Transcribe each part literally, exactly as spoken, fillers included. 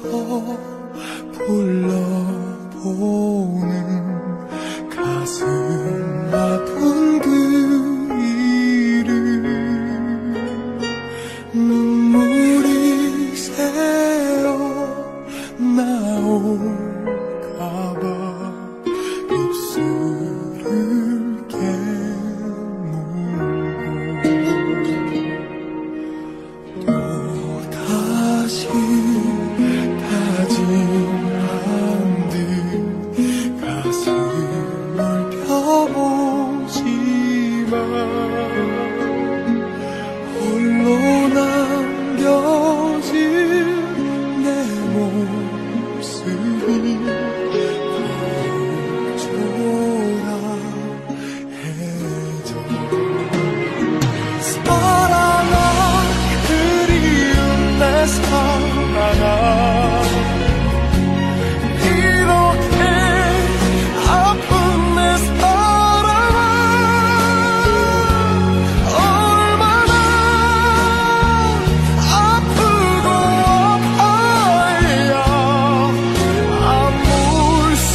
불러보는 가슴 아픈 그 이름 눈물이 새어 나올까봐 입술을 깨물고 또다시 다짐한 듯 가슴을 펴보지만 홀로 남겨진 내 모습이 초라해져 사랑아 그리운 내 사랑아 이렇게 아픈 내 사랑아 얼마나 아프고 아파야 아물 수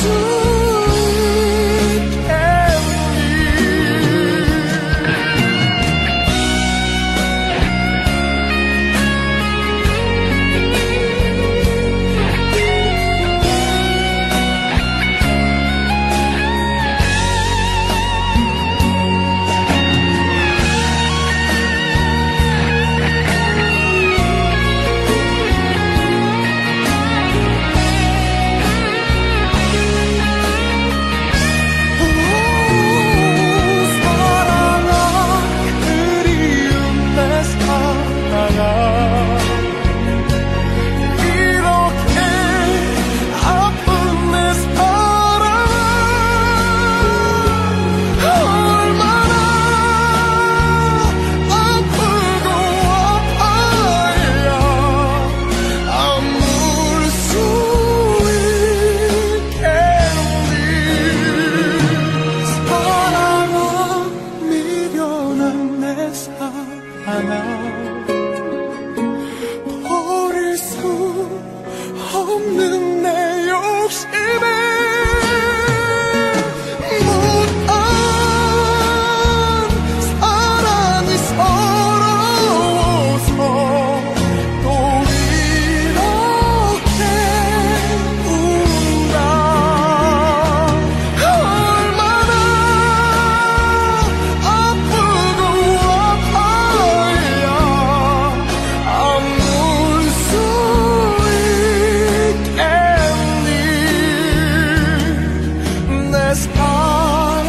버릴 수 없는 내 욕심에 못한 사랑이 서러워서 또 이렇게 운다 얼마나 아프고 아파야 아물 수 있겠니 내 사랑아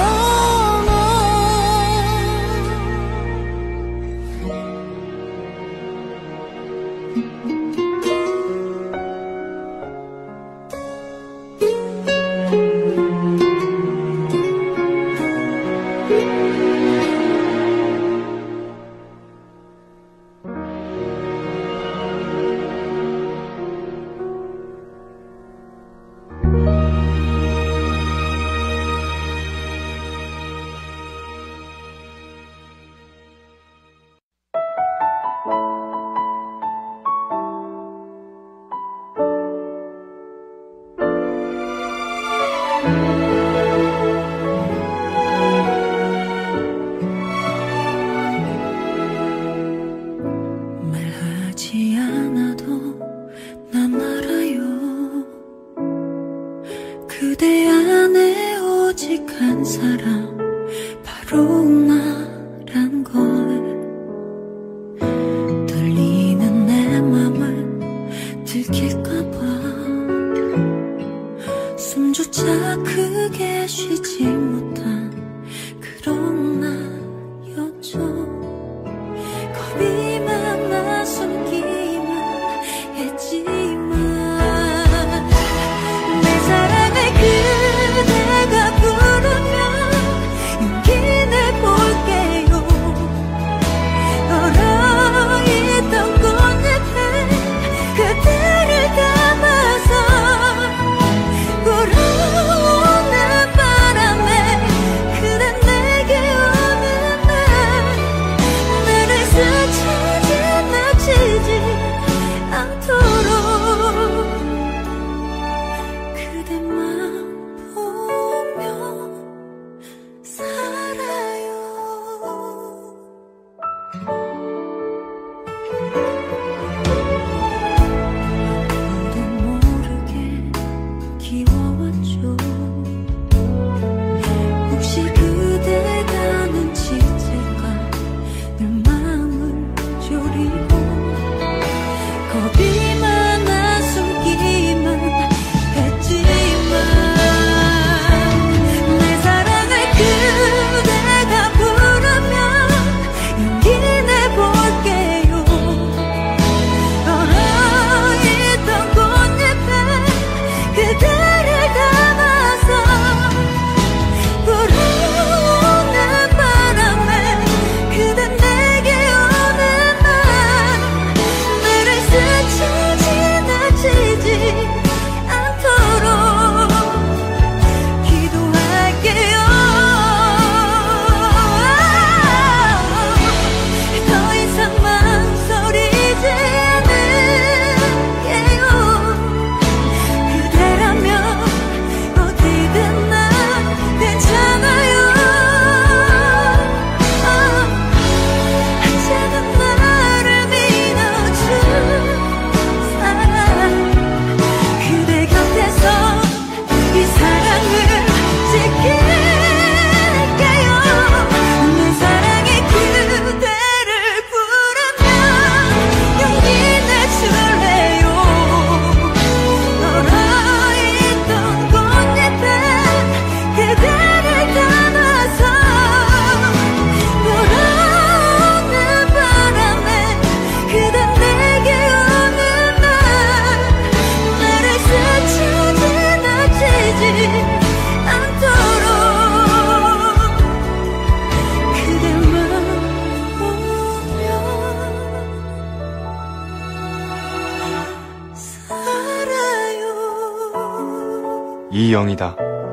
이영이다.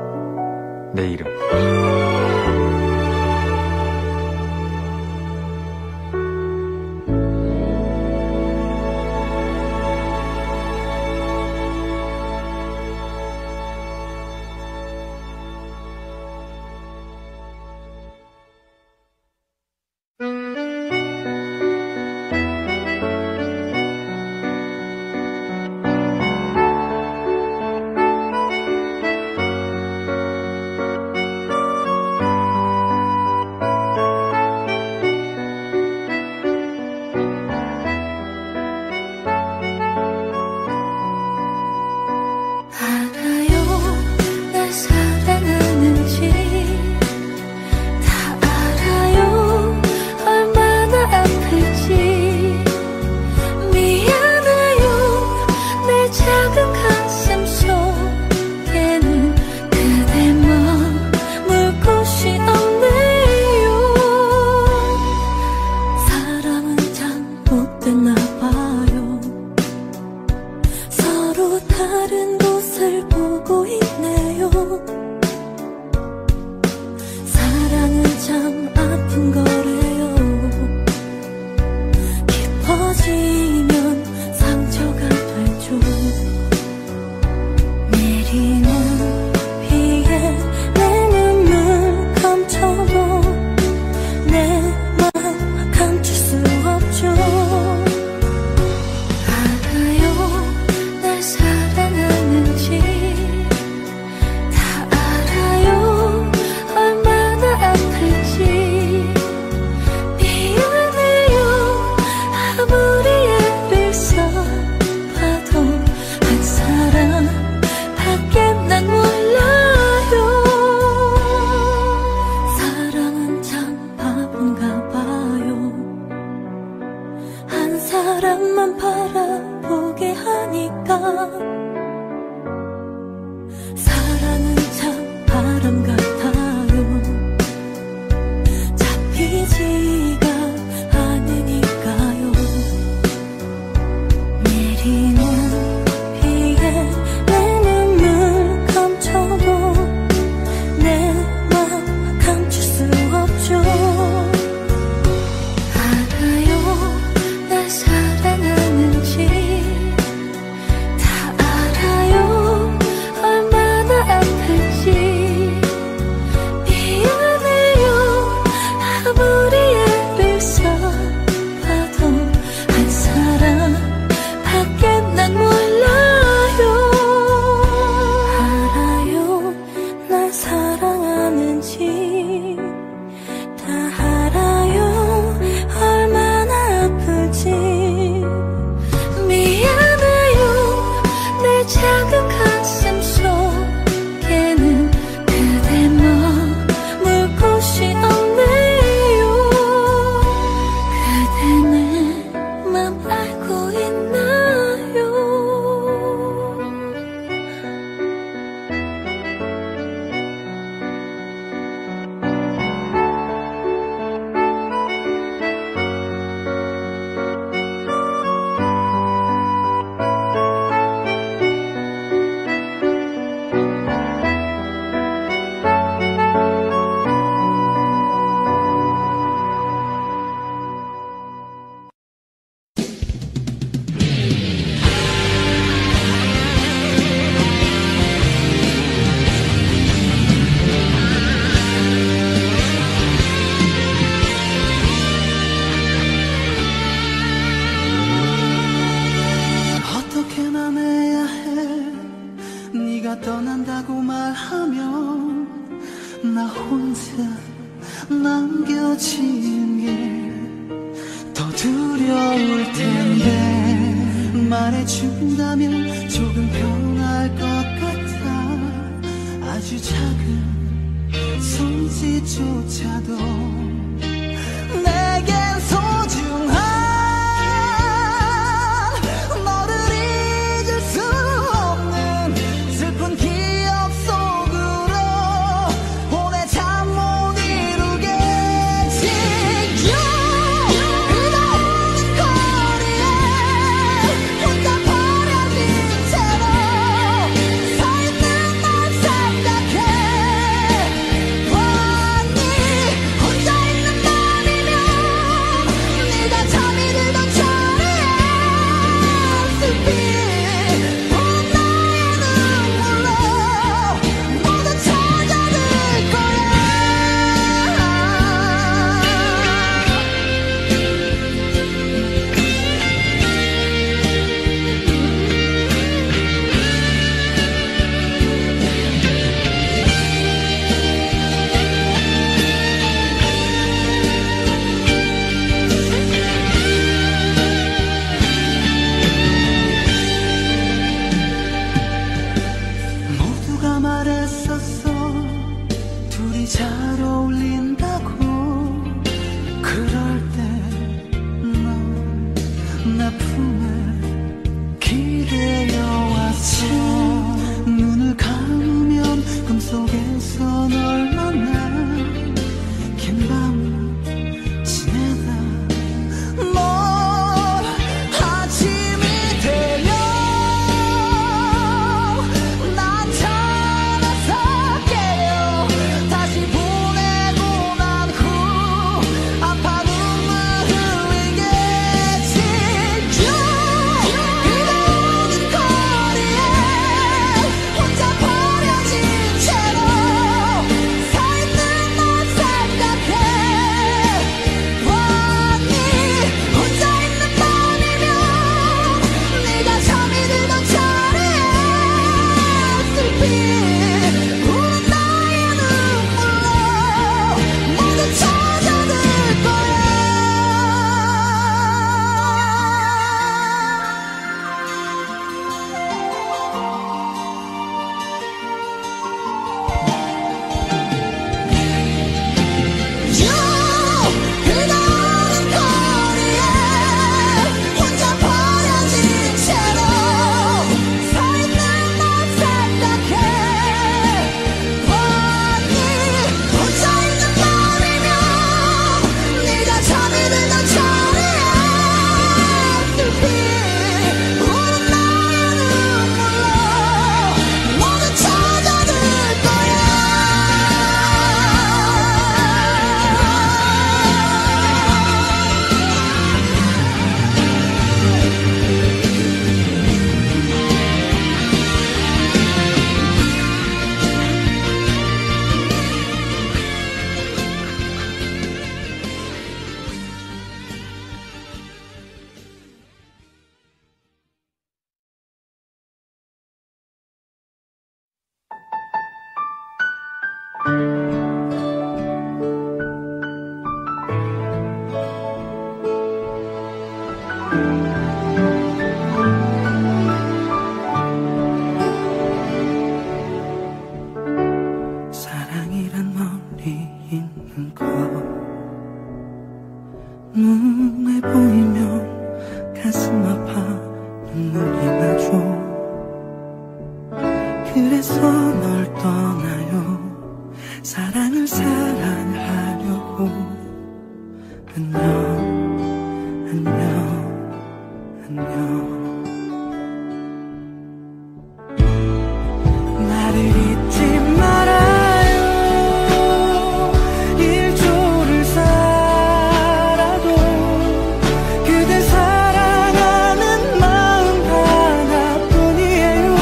내 이름. 혼자 버려진 채로 서 있는 날 그래서 널 떠나요. 사랑을 사랑하려고. 안녕 안녕 안녕. 나를 잊지 말아요. 일조를 살아도 그대 사랑하는 마음 하나뿐이에요.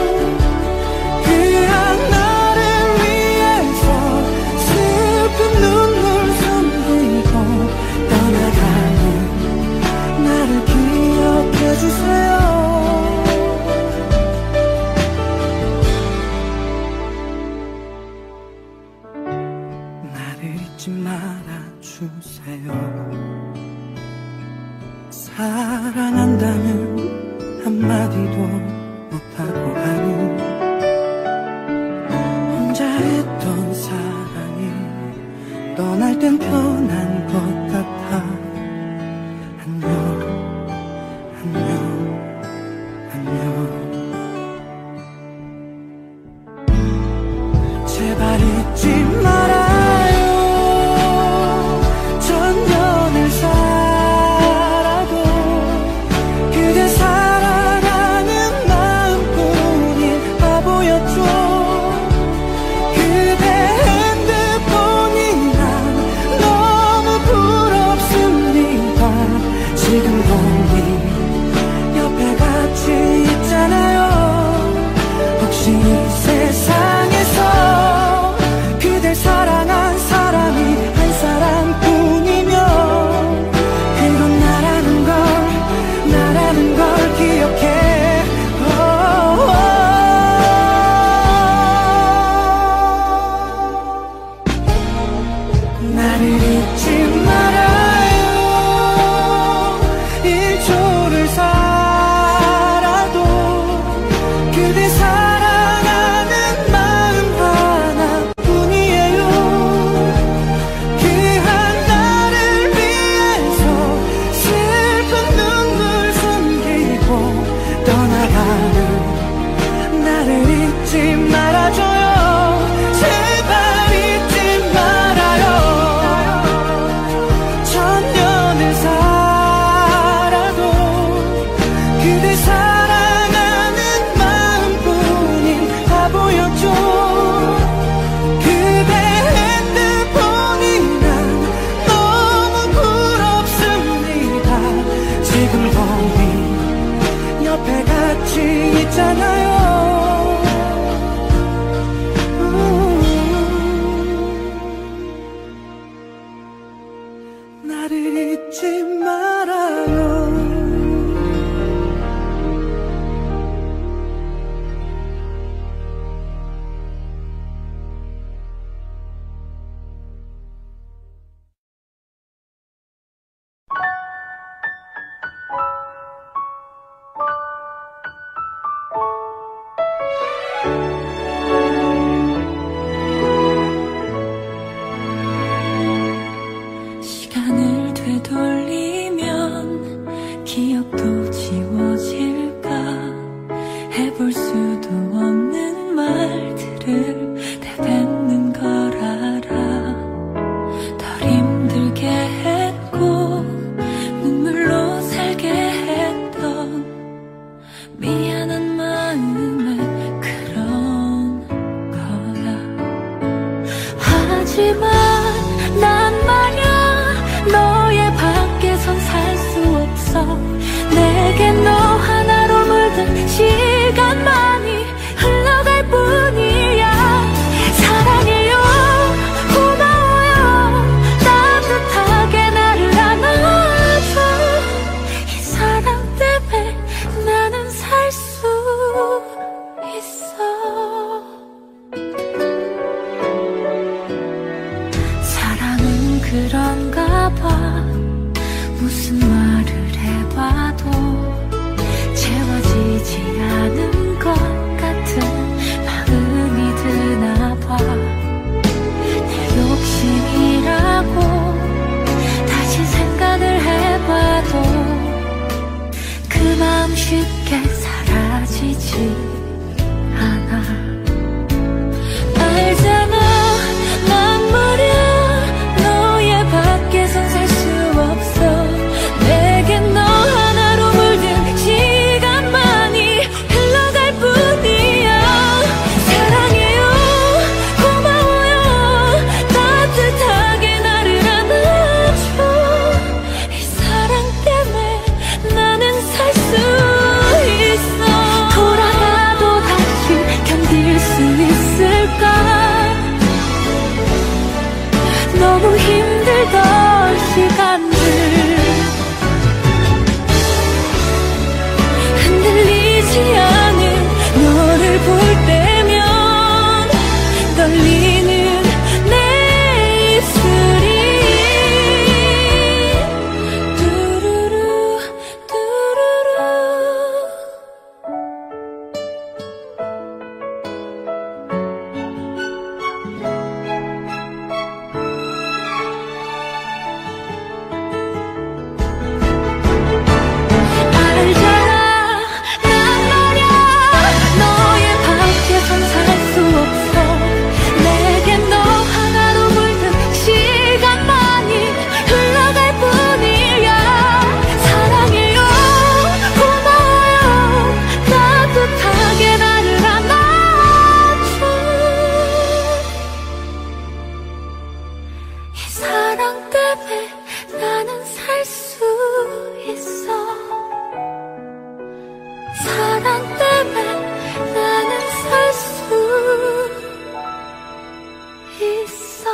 그한 나를 위해서 슬픈 눈물 숨기고 떠나가는 나를 기억해주세요. 나를 잊지 말아주세요. 사랑한다는 한마디도 못하고 가는 혼자 했던 사랑이 떠날 땐 편한 것 같아. 안녕 안녕 안녕. 제발 잊지 말아요. 천년을 살아도 그대 사랑하는 마음뿐인 바보였죠. 그대 핸드폰이 난 너무 부럽습니다. 지금 거기 옆에 같이 있잖아요. 혹시 이 세상에서 그댈 사랑한 사람이 한 사람뿐이면 그건 나라는 걸 나라는 걸 기억해. 나를 잊지 말아요. 일초를 살아도 그대 사랑하는 마음 하나뿐이에요. 그 한 나를 위해서 슬픈 눈물 숨기고 떠나가는 나를 잊지 말아줘요. 제발 잊지 말아요. 천년을 살아도 그대 사랑하는 마음뿐인 바보였죠. 그대 핸드폰이 난 너무 부럽습니다. 지금 거기 옆에 같이 있잖아요. 음. 나를 잊지 말아요. 시간을 되돌리면 기억도 지워질까. 해볼 수도 없는 말들을 내뱉는 걸 알아. 덜 힘들게 했고 눈물로 살게 했던 미안한 마음에 그런 거야. 하지만 난 말야 너의 밖에선 살 수 없어. 내게 너 하나로 물든 시간만이 흘러갈 뿐이야. 사랑해요 고마워요 따뜻하게 나를 안아줘. 이 사랑 때문에 나는 살 수 느껴지지 않아. 알잖아 난 말야 너의 밖에선 살 수 없어. 내겐 너 하나로 물든 시간만이 흘러갈 뿐이야. 사랑해요 고마워요 따뜻하게 나를 안아줘. 이 사랑 때문에 나는 살 수 있어. 돌아가도 다시 견딜 수 있을까. 너무 힘들던 시간들 흔들리지 않은 너를 볼 때면 떨리는 내 입술이 뚜루루 뚜루루. 알잖아 난 말야 너의 밖에선 살 수 없어. 내겐 너 하나로 물든 시간만이 흘러갈 뿐이야. 사랑해요 고마워요 따뜻하게 나를 안아줘. 이 사랑 때문에 나는 살 수 있어. 사랑 때문에 나는 살 수 있어.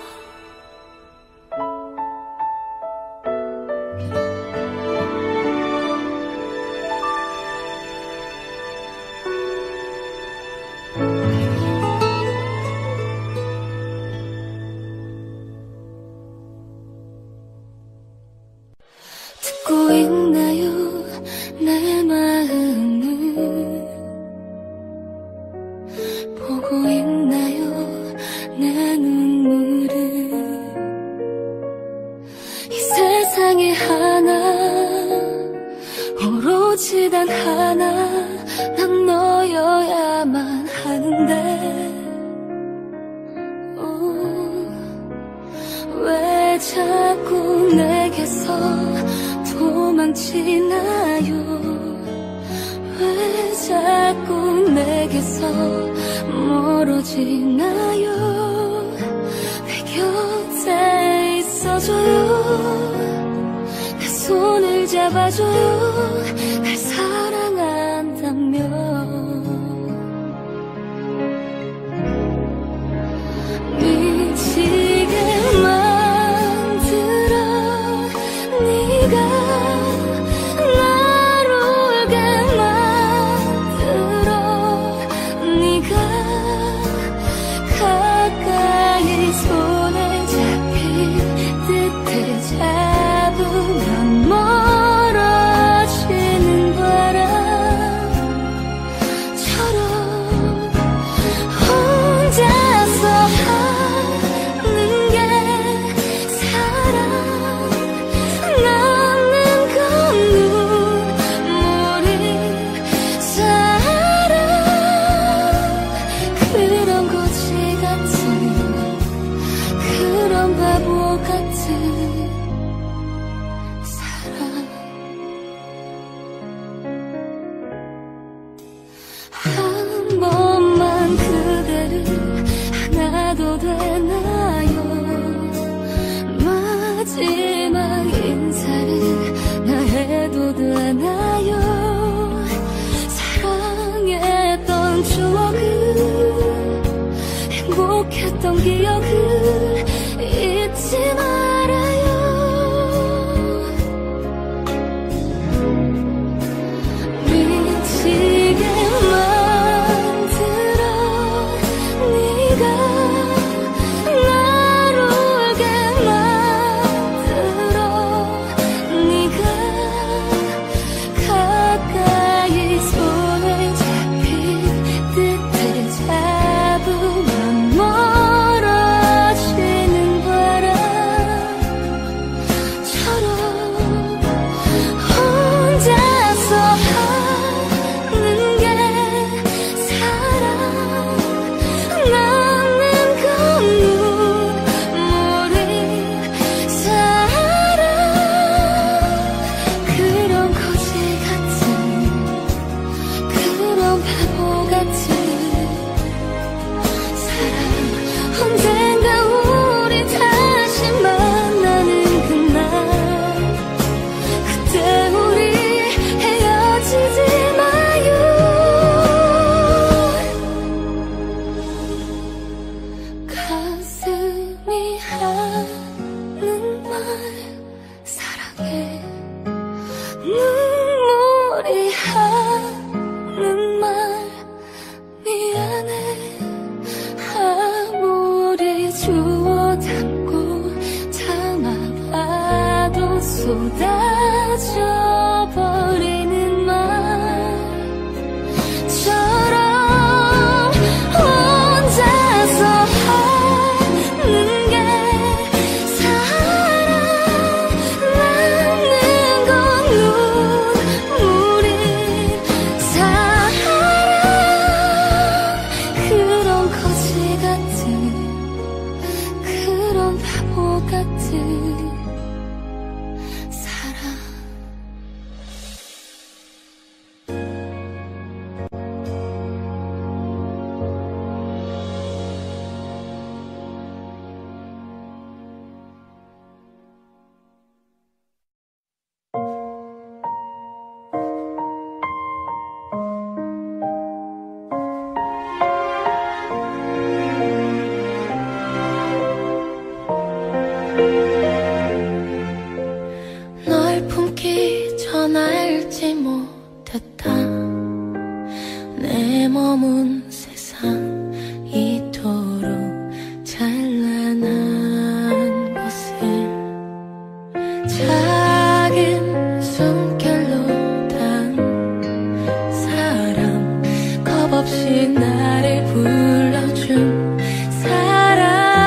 듣고 있나요 내 마음을. 보고 있나요 내 눈물을. 이 세상에 하나 오로지 단 하나 난 너여야만 하는데 오, 왜 자꾸 내게서 도망치나요. 왜 자꾸 내게서 멀어지나요. 내 곁에 있어줘요. 내 손을 잡아줘요. 날 사랑한다면 미치게 만들어 네가 손에 잡힌 듯해 잡으면 멀어지는 바람처럼 혼자서 하는 게 사랑. 남는 건 눈물이 사랑. 그런 거지 같은 그런 바보 같은 사랑. 한 번만 그대를 안아도 되나요. 마지막 인사를 나 해도 되나요. 사랑했던 추억을 행복했던 기억을 잊지 말아요. 미치게 만들어 네가 날 울게 만들어 네가 가까이 손을 잡힌 듯해 잡으면 멀어 머문 세상 이토록 찬란한 곳을 작은 숨결로 단 사람 겁없이 나를 불러준 사람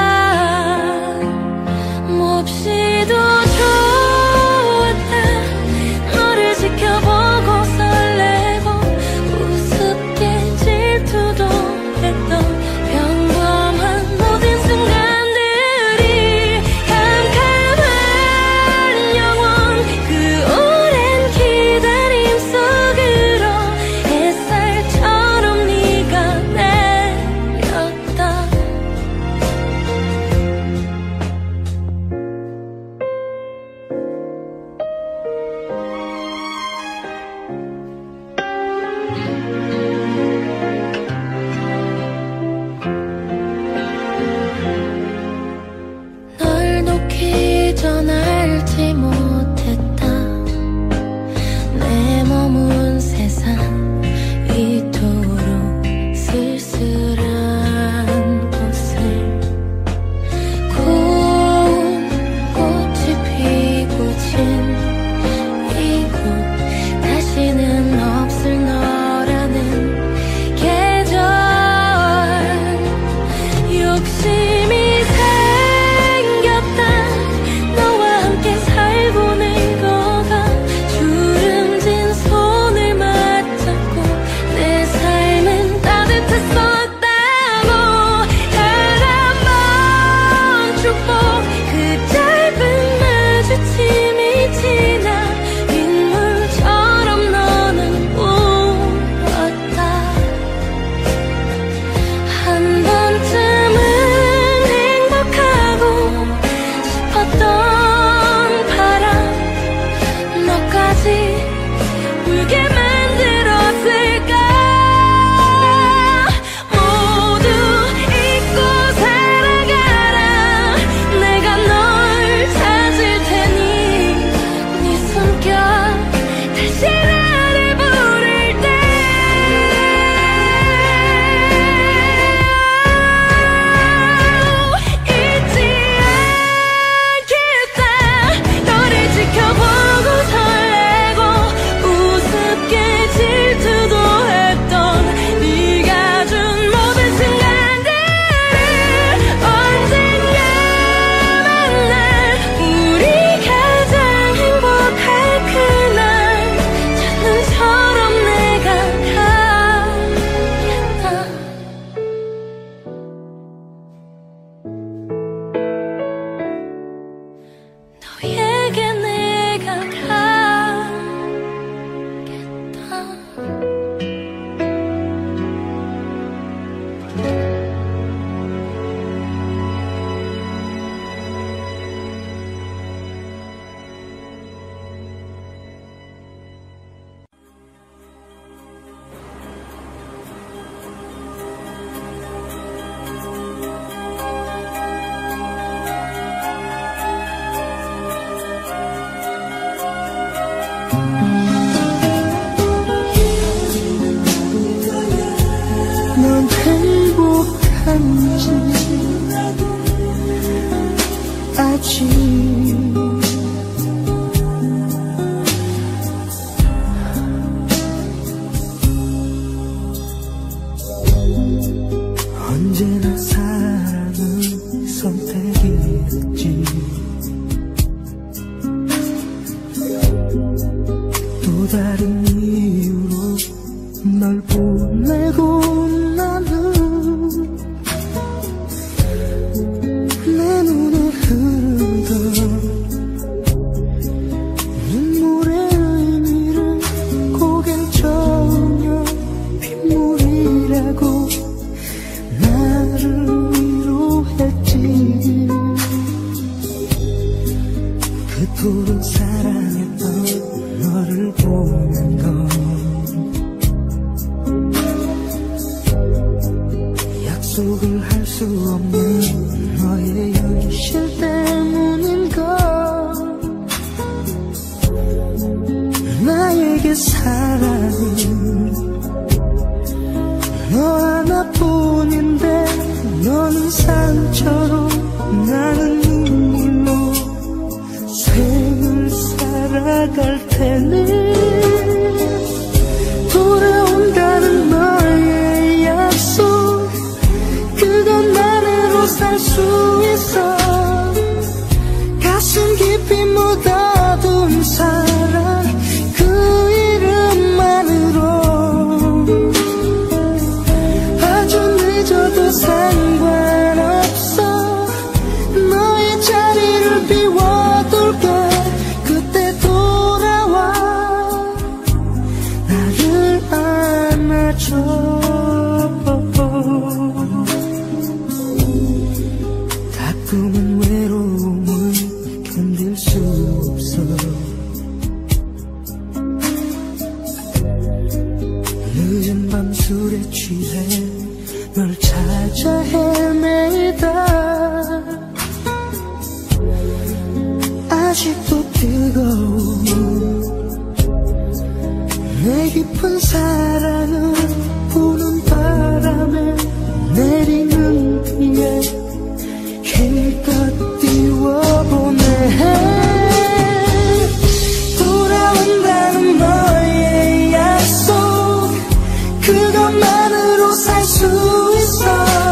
몹시도 좋았다 너를 지켜보고 설레고 우습게 질투도 했던 평범한 모든 순간들이 캄캄한 영원 그 오랜 기다림 속으로 햇살처럼 네가 내렸다 널 놓기 전 알지 못했다 내 머문 세상 이토록 쓸쓸한 곳을 고운 꽃이 피고 진 이곳 다시는 없을 너라는 계절 욕심이 생겼다 너와 함께 살고 늙어가 주름진 손을 맞잡고 내 삶은 따뜻했었다고 사랑만 축복 그 짧은 마주침이 지나 빗물처럼 너는 울었다 한 번쯤은 행복하고 싶었던 바람 너까지 울게 만들었을까 모두 잊고 살아가라 내가 널 찾을 테니 네 숨결 다시 나를 부를 때 잊지 않겠다 너를 지켜보고 설레고 우습게 질투도 했던 네가 준 모든 순간들을 언젠가 만날 우리 가장 행복할 그날 첫눈처럼 내가 가겠다 너에게 내가 가겠다 넌 행복한지 아직 언제나 사랑은 선택이었지 또 다른 이유로 널 보내고 나는 내 눈에 흐르던 눈물의 의미를 고개 저으며 빗물이라고 나를 위로했지 그토록 사랑했던 너를 보는 건 약속을 할 수 없는 너의 현실 때문인가 나에게 사랑은 너 하나뿐인데 너는 상처로 나는 눈물로 생을 살아갈 테니 돌아온다는 너의 약속 그것만으로 살 수 있어 가슴 깊이 묻어둔 사랑 그 이름만으로 아주 늦어도 상관없어 너의 자리를 비워둘게 그때 돌아와 나를 안아줘 가끔은 외로움을 견딜 수 없어 늦은 밤 술에 취해 널 찾아 헤매다 아직도 뜨거운 내 깊은 사랑은 부는 바람에 내리는 비에 힘껏 띄워보네 돌아온다는 너의 약속 그것만으로 살 수 있어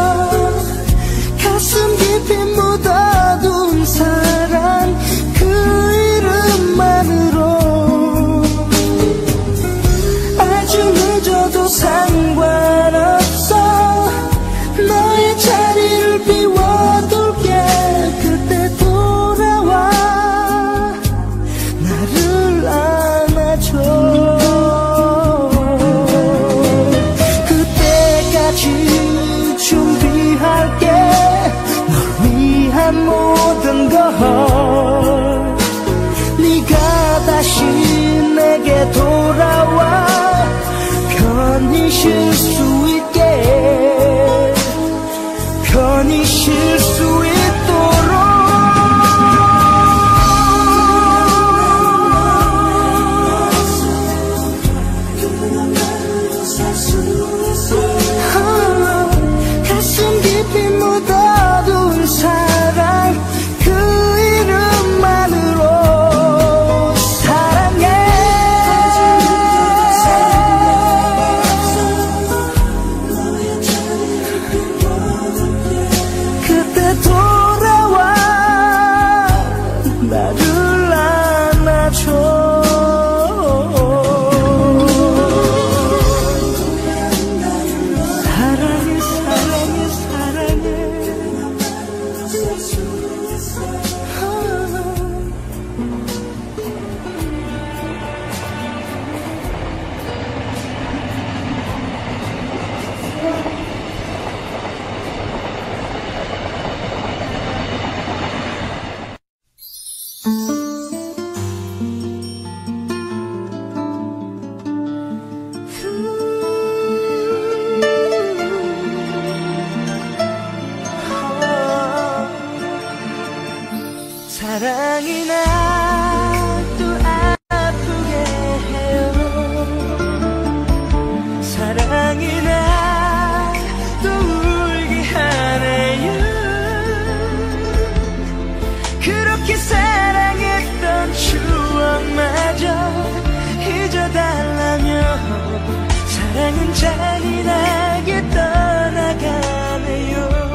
가슴 깊이 묻어둔 사랑 그 이름만으로 아주 늦어도 상관없어 너의 자리를 비워둘게 그때 돌아와 나를 안아줘 그때까지 준비할게 널 위한 모든 걸 네가 다시 내게 돌아와 편히 쉴 수 있게 편히 쉴 수 있도록 가슴 깊이 묻어둔 사랑 그 이름만으로 사랑해 그때 돌아와 나를 안아줘 사랑해 사랑해 사랑해 사랑이 나도 아프게 해요 사랑이 나도 울게 하네요 그렇게 사랑했던 추억마저 잊어달라며 사랑은 잔인하게 떠나가네요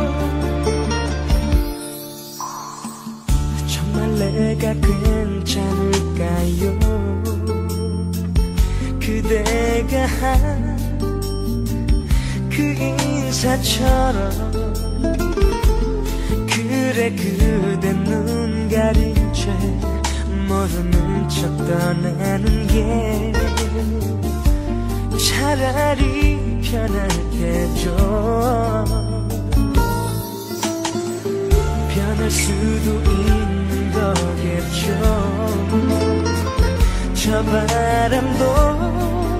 내가 괜찮을까요 그대가 한 그 인사처럼 그래 그대 눈 가린 채 모르는 척 떠나는 게 차라리 편하겠죠 변할 수도 있는 거겠죠 저 바람도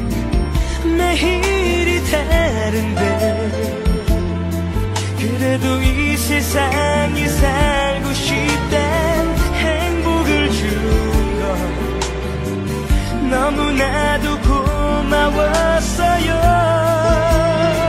매일이 다른데 그래도 이 세상에 살고 싶단 행복을 준 건 너무나도 고마웠어요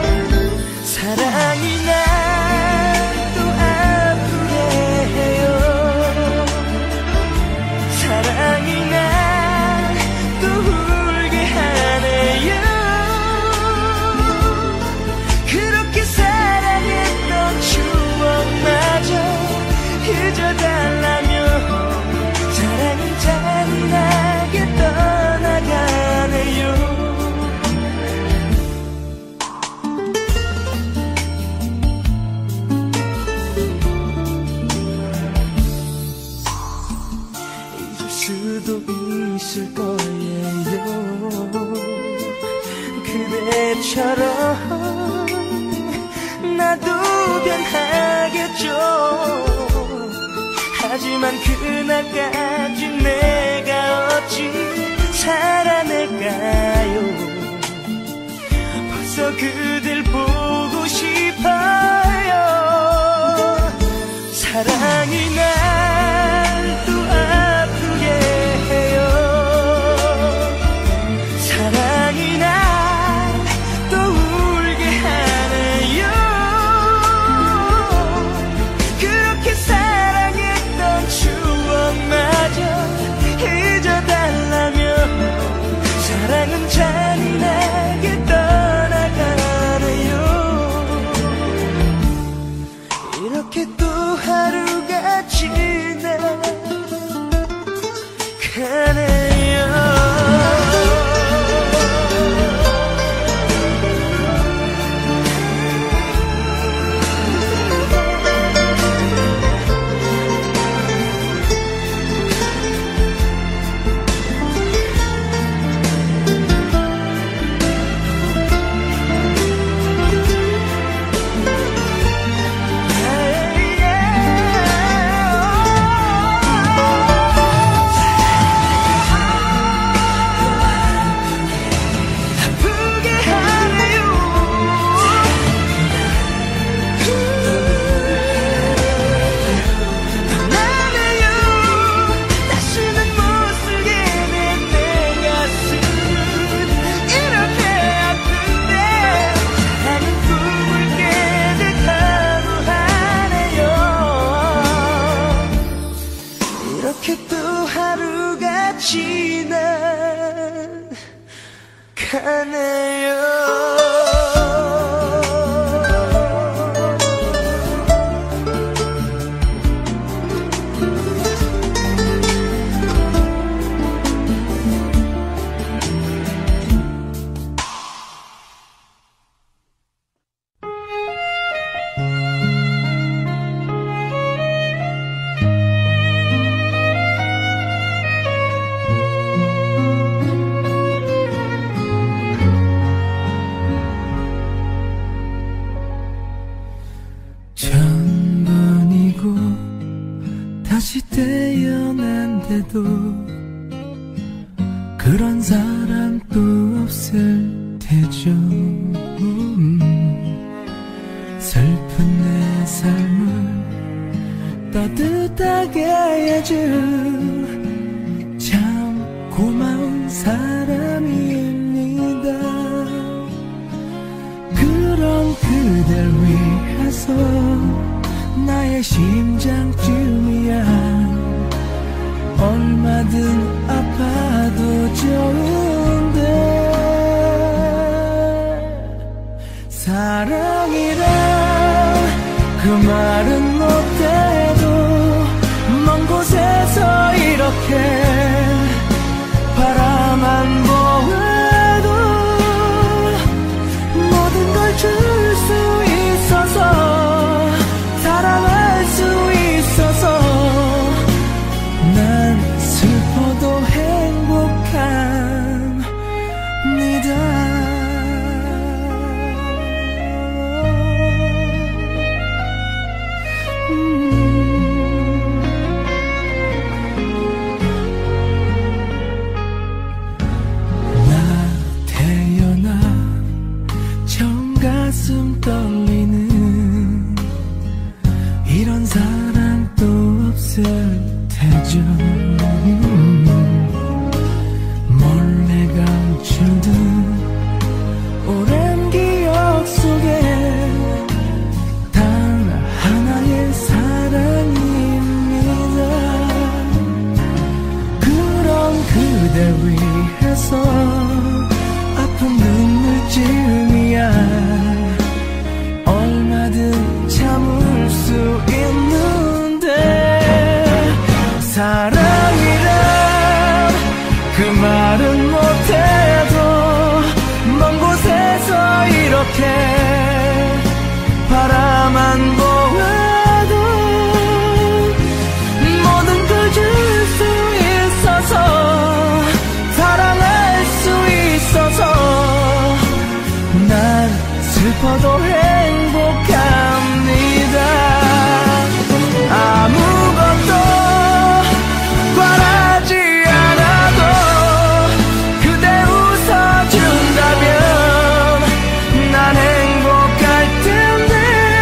때처럼 나도 변하겠죠. 하지만 그날까지 내가 어찌 살아낼까요. 벌써 그댈 보고 싶어요. 사랑이 날 또 아프게 해요. 사랑이 날 또 울게 하네요. 그렇게 사랑했던 추억마저 잊어달라며 사랑은 잔인하게 떠나가네요. 이렇게 또 하루가 지나가네요. 그런 사람도 없을 테죠. 음, 슬픈 내 삶을 따뜻하게 해준 참 고마운 사람입니다. 그런 그댈 위해서 나의 심장쯤이야 얼마든 아파도 좋은데 사랑이란 그 말은 못해도 먼 곳에서 이렇게 바라만 보아도 모든 걸 줄 수 있어서 사랑할 수 있어서 난 슬퍼도 행복합니다. 음. 나 태어나 처음 가슴 떨리는 이런 사랑도 없을 테죠. 몰래 감추던 오랜 기억 속에 단 하나의 사랑입니다. 그런 그댈 위해서 아픈 눈물쯤이야 얼마든 참을 수 있는데 사랑이란 그 말은 못해도 먼 곳에서 이렇게 바라만 보아도 모든 걸 줄 수 있어서 사랑할 수 있어서 슬퍼도 행복합니다. 아무것도 바라지 않아도 그대 웃어준다면 난 행복할 텐데.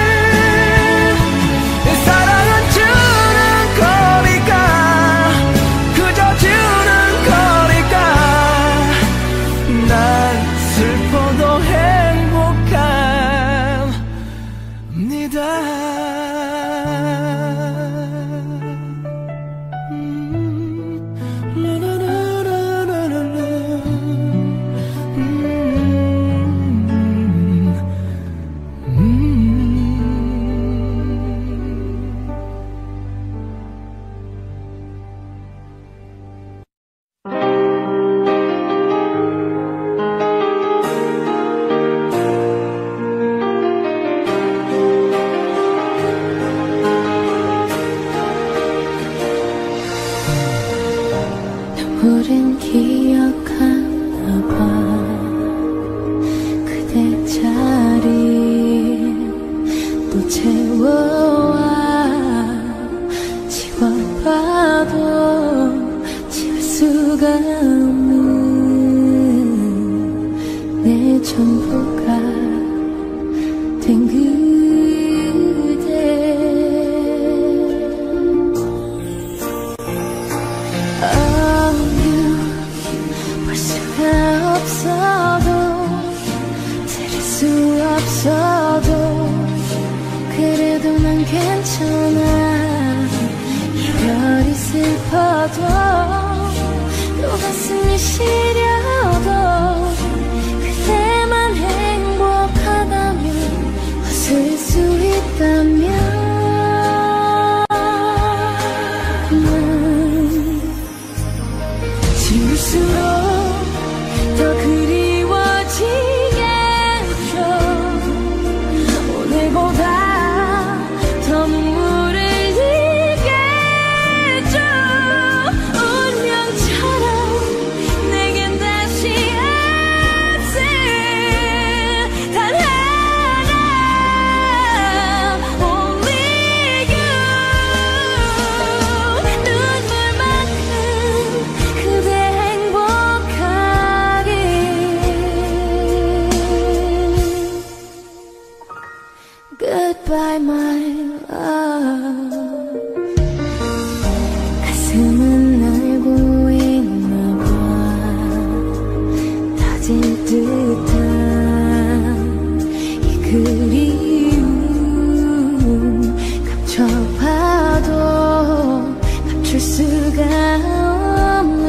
사랑은 주는 거니까, 그저 주는 거니까 난 슬퍼도 행복합니다. 음, 라라라라라라. 음, 음. 우린 기억하나 봐. 그대 자리 또 채워와. 지워봐도 지울 수가 없는 내 전부가 된 그대. 볼 수가 없어도 들을 수 없어도 그래도 난 괜찮아. 이별이 슬퍼도 또 가슴이 시려도 그대만 행복하다면 웃을 수 있다면 지울수록 더 그리워지겠죠. 오늘보다 더 눈물을 흘리겠죠. 운명처럼 내겐 다시 없을 단 하나, only you. 눈물만큼 그대 행복하길. Goodbye my love. 가슴은 알고 있나봐. 터질 듯한 이 그리움 감춰봐도 감출 수가 없는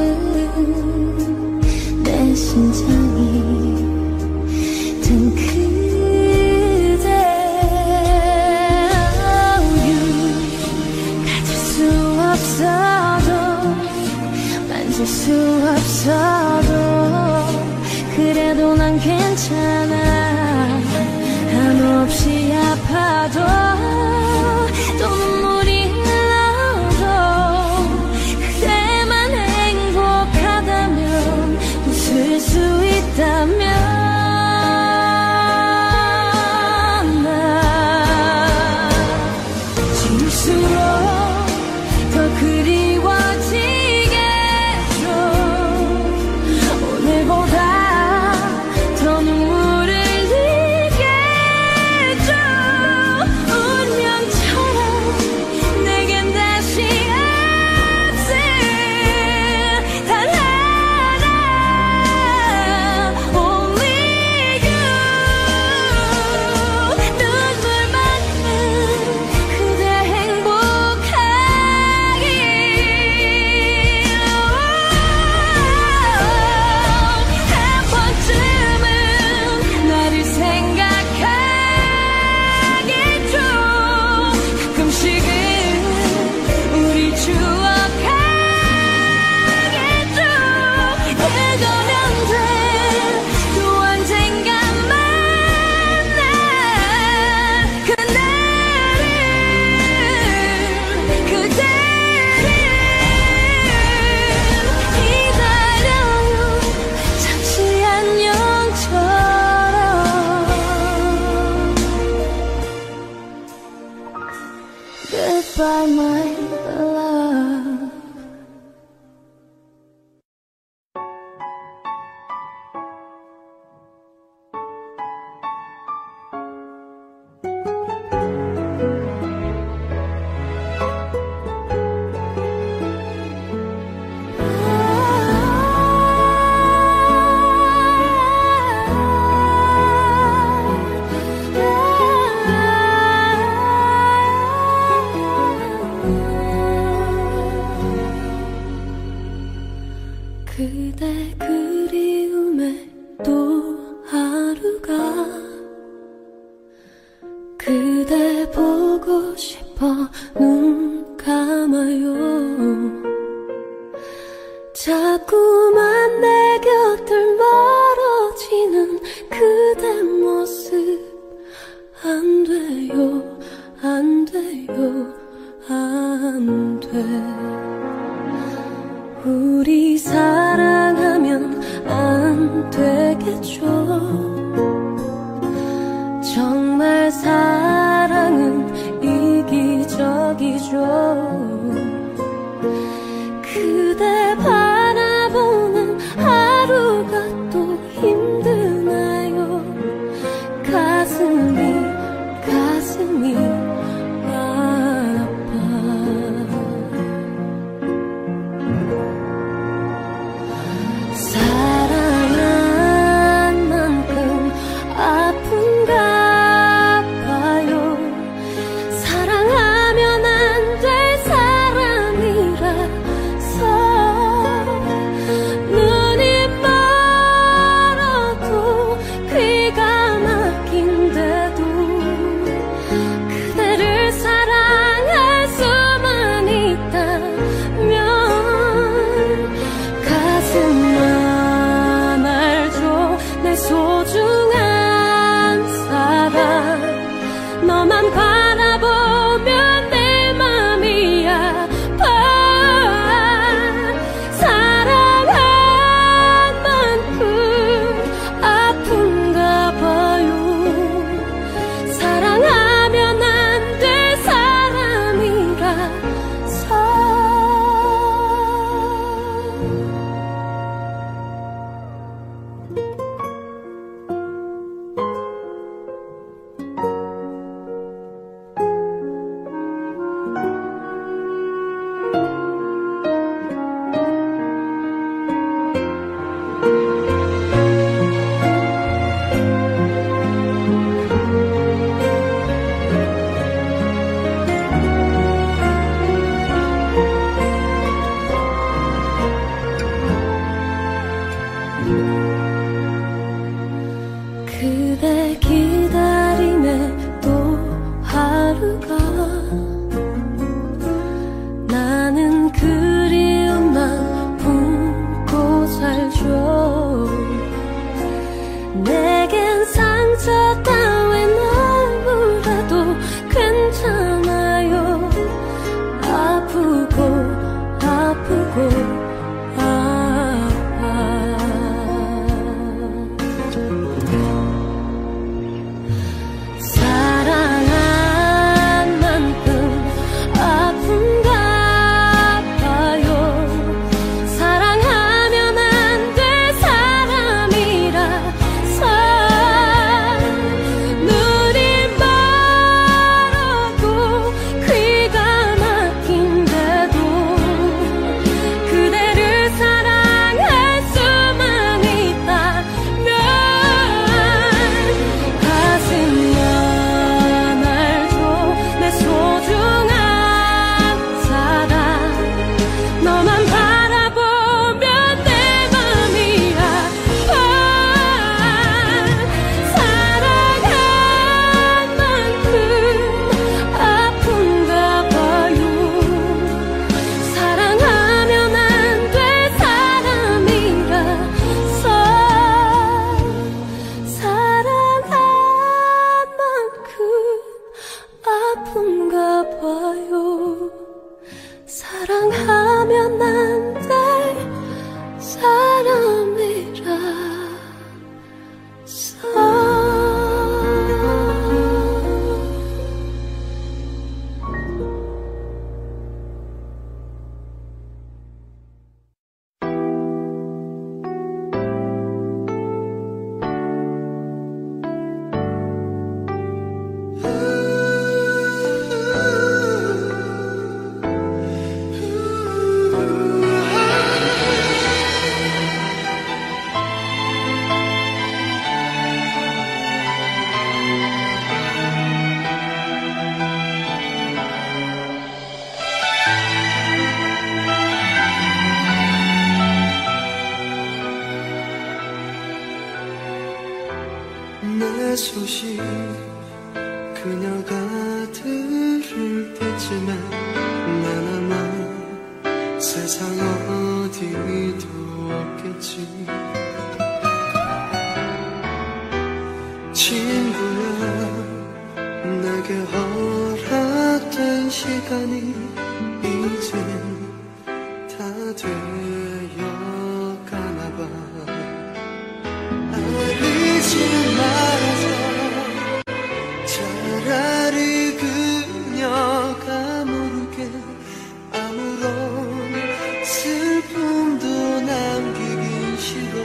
내 심장이 든 그대. 가질 수 없어도 만질 수 없어도 그래도 난 괜찮아. 한없이 아파도 또 눈물이 흘러도 그대만 행복하다면 웃을 수 있다면 나 지울수록 더 그리워지겠죠. 오늘보다 더 눈물을 흘리겠죠. Goodbye my love. 그대 그리움에 또 하루가 그대 보고 싶어 눈 감아요. 자꾸만 내 곁을 멀어지는 그대 모습 안 돼요 안 돼요 안 돼. 우리 사랑하면 안 되겠죠. 정말 사랑은 이기적이죠. 그대 바라보는 하루가 또 힘드나요. 가슴이 가슴이 사랑한 만큼 아픈가 봐요. 사랑하면 안 될 사람이라서 눈이 멀어도 귀가 막힌데도 그대를 사랑할 수만 있다면 가슴만 알죠. 내 소중한 사랑 너만 바라보면 내 맘이 아파. 사랑한 만큼 아픈가 봐요. 사랑하면 안 될 사람이라서 그대 기다림에 또 하루가 나는 그리움만 품고 살죠. 내겐 상처 따윈 아무래도 괜찮아요. 아프고 아프고 사랑한 만큼 내 소식 그녀가 들을 때쯤에 난 아마 세상 어디도 없겠지. 친구야, 내게 허락된 시간이 이젠 다 되어가나봐. 알리지 말아서 차라리 그녀가 모르게 아무런 슬픔도 남기긴 싫어.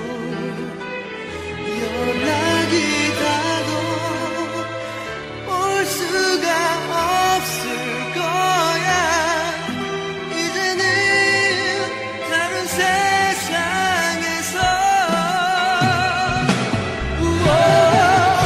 연락이 닿아도 올 수가 없을 거야. 이제는 다른 세상에서 우와.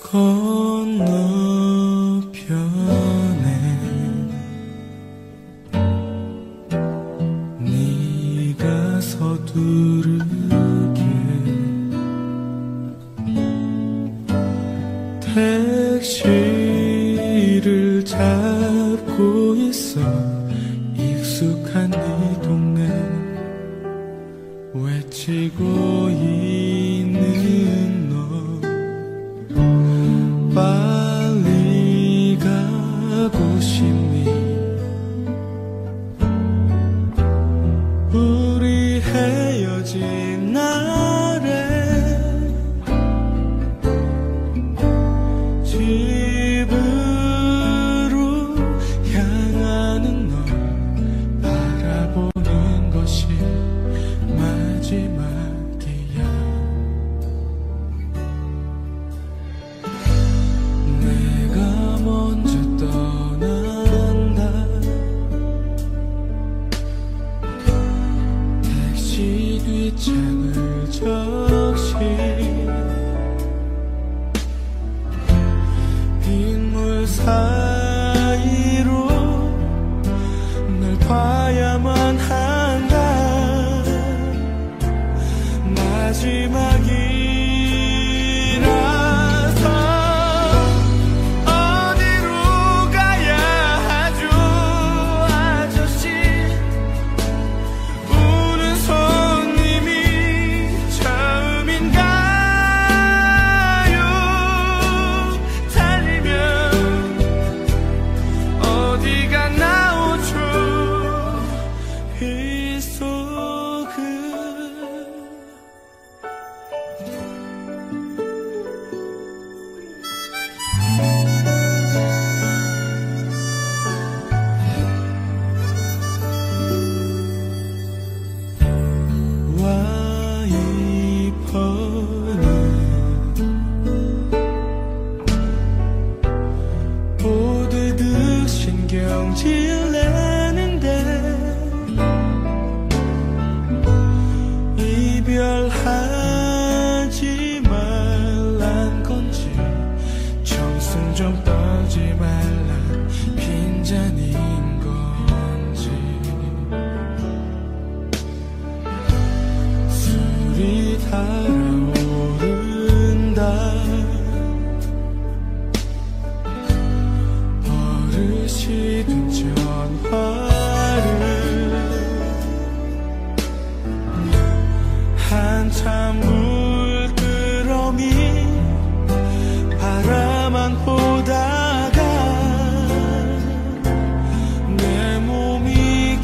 건너편에 네가 서두르게 택시를 잡고 있어. 익숙한 이 동네 외치고 있는 너 빨리 가고 싶니? 우리 헤어진 날에 집으로 향하는 널 바라보는 것이 마지막이야. 내가 먼저 떠난다. 택시 뒷창을 적시 빗물 사이로 널 봐야만 한다. 마지막이라서 어디로 가야 하죠 아저씨? 우는 손님이 처음인가요? 달리면 어디가 나오죠? 빗속을 와이퍼는 보드득 신경질 내는데 이별하지 말란 건지 청순 좀 떨지 말란 빈잔인 건지 술이 달아오른다. 버릇이 된 전화를 한참 물끄러미 바라만 보다가 내 몸이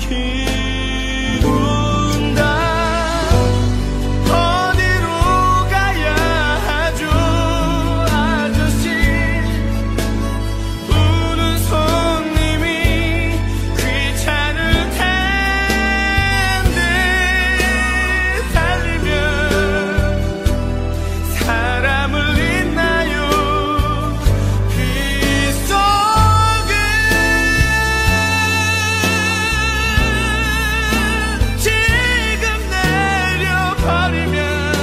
기운다. 어디로 가야 하죠 아저씨? 우는 손님이 귀찮을 텐데 달리면 사람을 잊나요? 빗속을 지금 내려버리면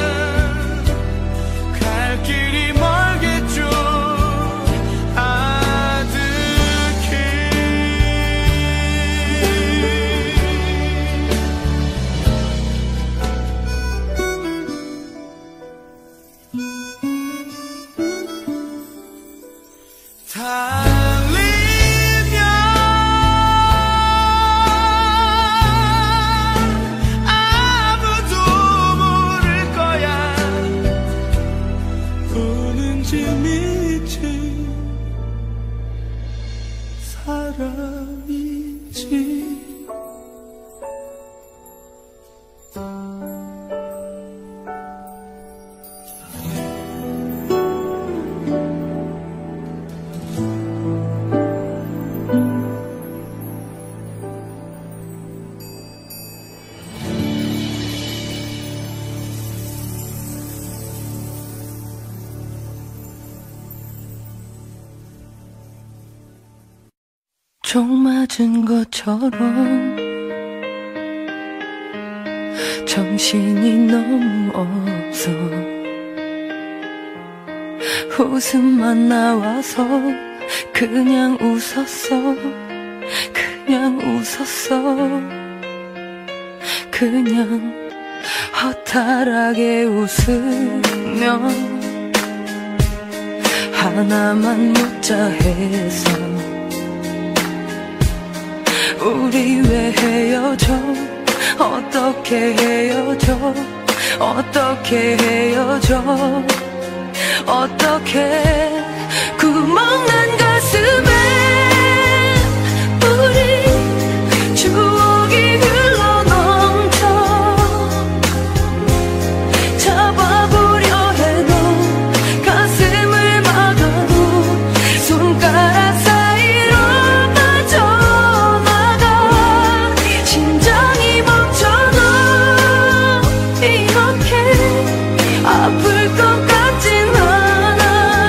갈 길이 멀겠죠 아득히. 달리면 아무도 모를 거야. 우는지 믿지 살아있지. 총 맞은 것처럼 정신이 너무 없어. 웃음만 나와서 그냥 웃었어. 그냥 웃었어. 그냥 허탈하게 웃으면 하나만 묻자 해서 우리 왜 헤어져? 어떻게 헤어져? 어떻게 헤어져? 어떻게 구멍난 가슴에 우리 추억이 흘러넘쳐 잡아보려 해도 가슴을 막아도 손가락 사이로 빠져나가 심장이 멈춰도 이렇게 아플 것 같진 않아.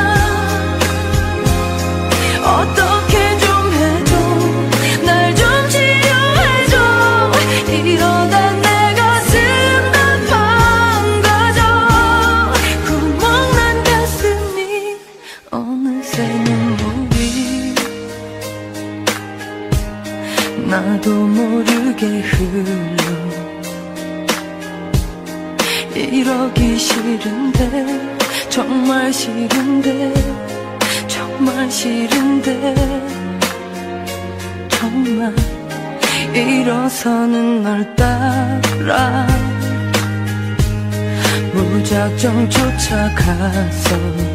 어떻게 좀 해줘. 날 좀 치료해줘. 이러다 내 가슴 다 망가져. 구멍난 가슴이 어느새 눈물이 나도 모르게 흘러. 이러기 싫은데 정말 싫은데 정말 싫은데 정말 일어서는 널 따라 무작정 쫓아가서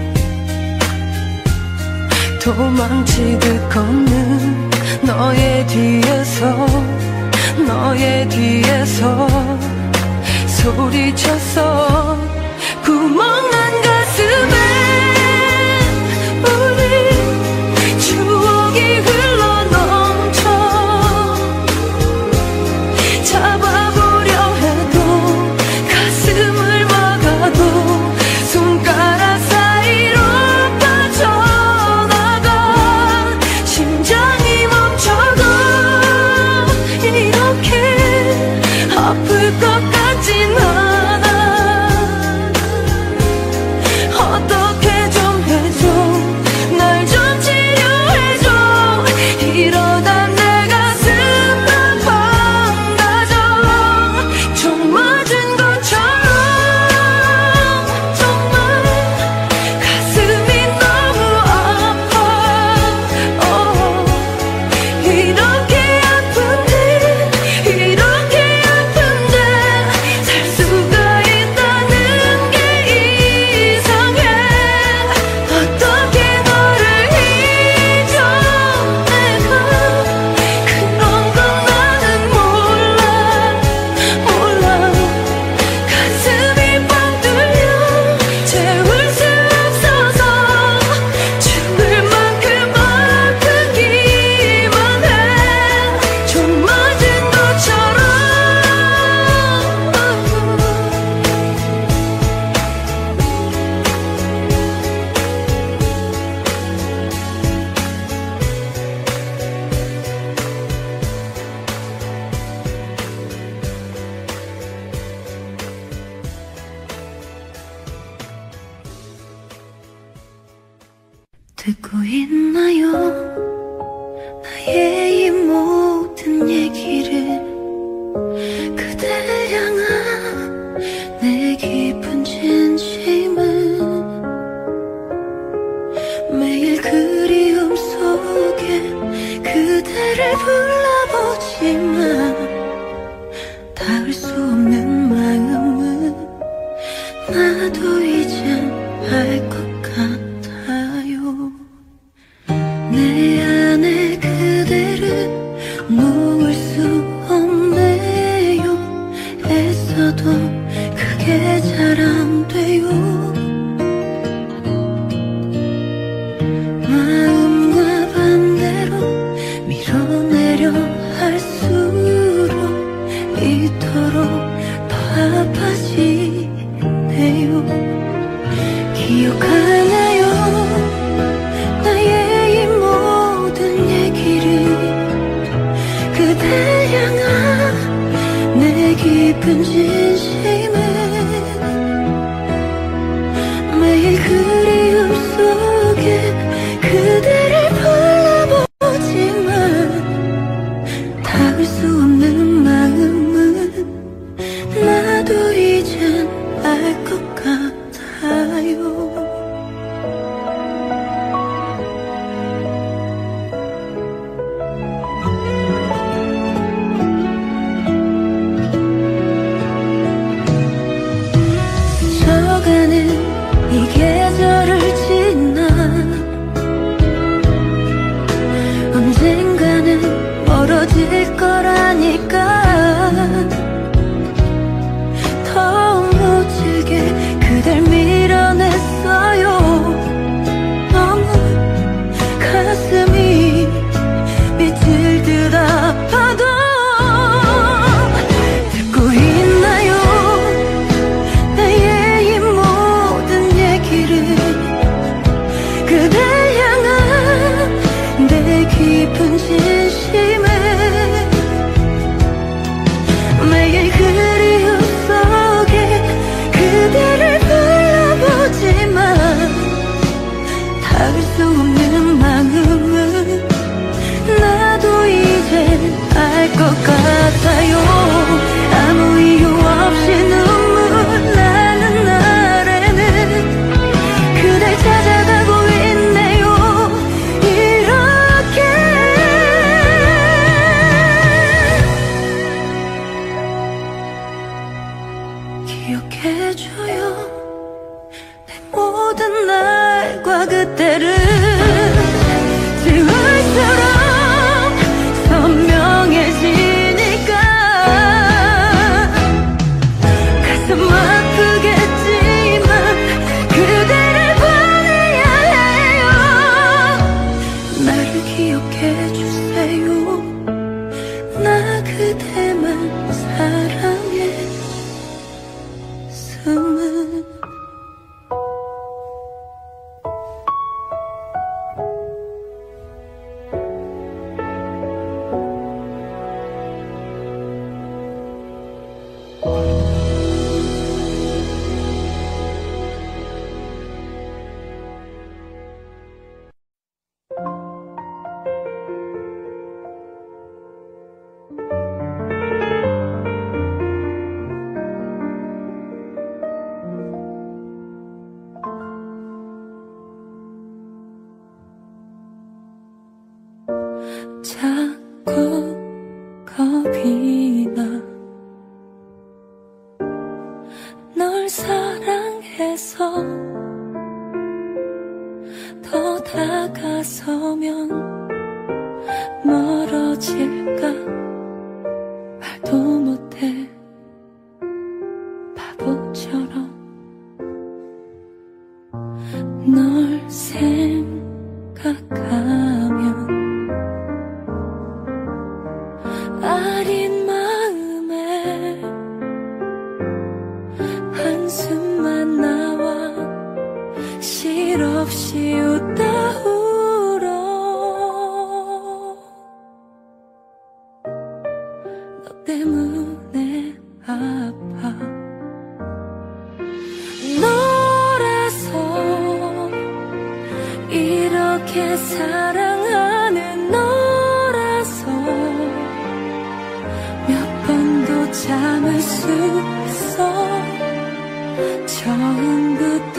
도망치듯 걷는 너의 뒤에서 너의 뒤에서 소리쳤어. 구멍난 가슴에 우리 추억이 흘러넘쳐 잡아보려 해도 가슴을 막아도 손가락 사이로 빠져나가 심장이 멈춰도 이렇게 아플 것 같진 않아. 어떻게 좀 해줘. 날 좀 치료해줘. 이러다 내 가슴 다 망가져. 총 맞은 것처럼 정말 가슴이 너무 아파. 어, 이렇게 아픈데 이렇게 아픈데 살 수가 있다는 게 이상해. 어떻게 너를 잊어. 내가 그런 건 나는 몰라 몰라. 가슴이 뻥 뚫려 채울 수 없어서 죽을 만큼 아프기만 해. 좀 맞은 것처럼 듣고 있나요? 나의 이 모든 얘기를 그댈 향한 내 깊은 진심은 매일 그리움 속에 그대를 불러보지만 닿을 수 없는 마음은 나도 이젠 알 것 같아요. 내 안에 그대를 놓을 수 없네요. 애써도 그게 잘 안 돼요. 마음과 반대로 밀어내려 할수록 이토록 더 아파지네요. 기억하나요? 나의 이 모든 얘기를 그댈 향한 내 깊은 진심은 매일 그리움 속 모든 날과 그때를 지울수록 선명해지니까 가슴 아프겠지만 그대를 보내야 해요. 나를 기억해 주세요. 나 그대만 사랑했음을. 자꾸 겁이 나. 널 사랑해서 더 다가서면 멀어질까 말도 못해 바보처럼 널 생각하면 아린 마음에 한숨만 나와 실없이 웃다 울어. 너 때문에 아파. 너라서 이렇게 사랑하는 너라서 몇 번도 참을 수 있어. 처음부터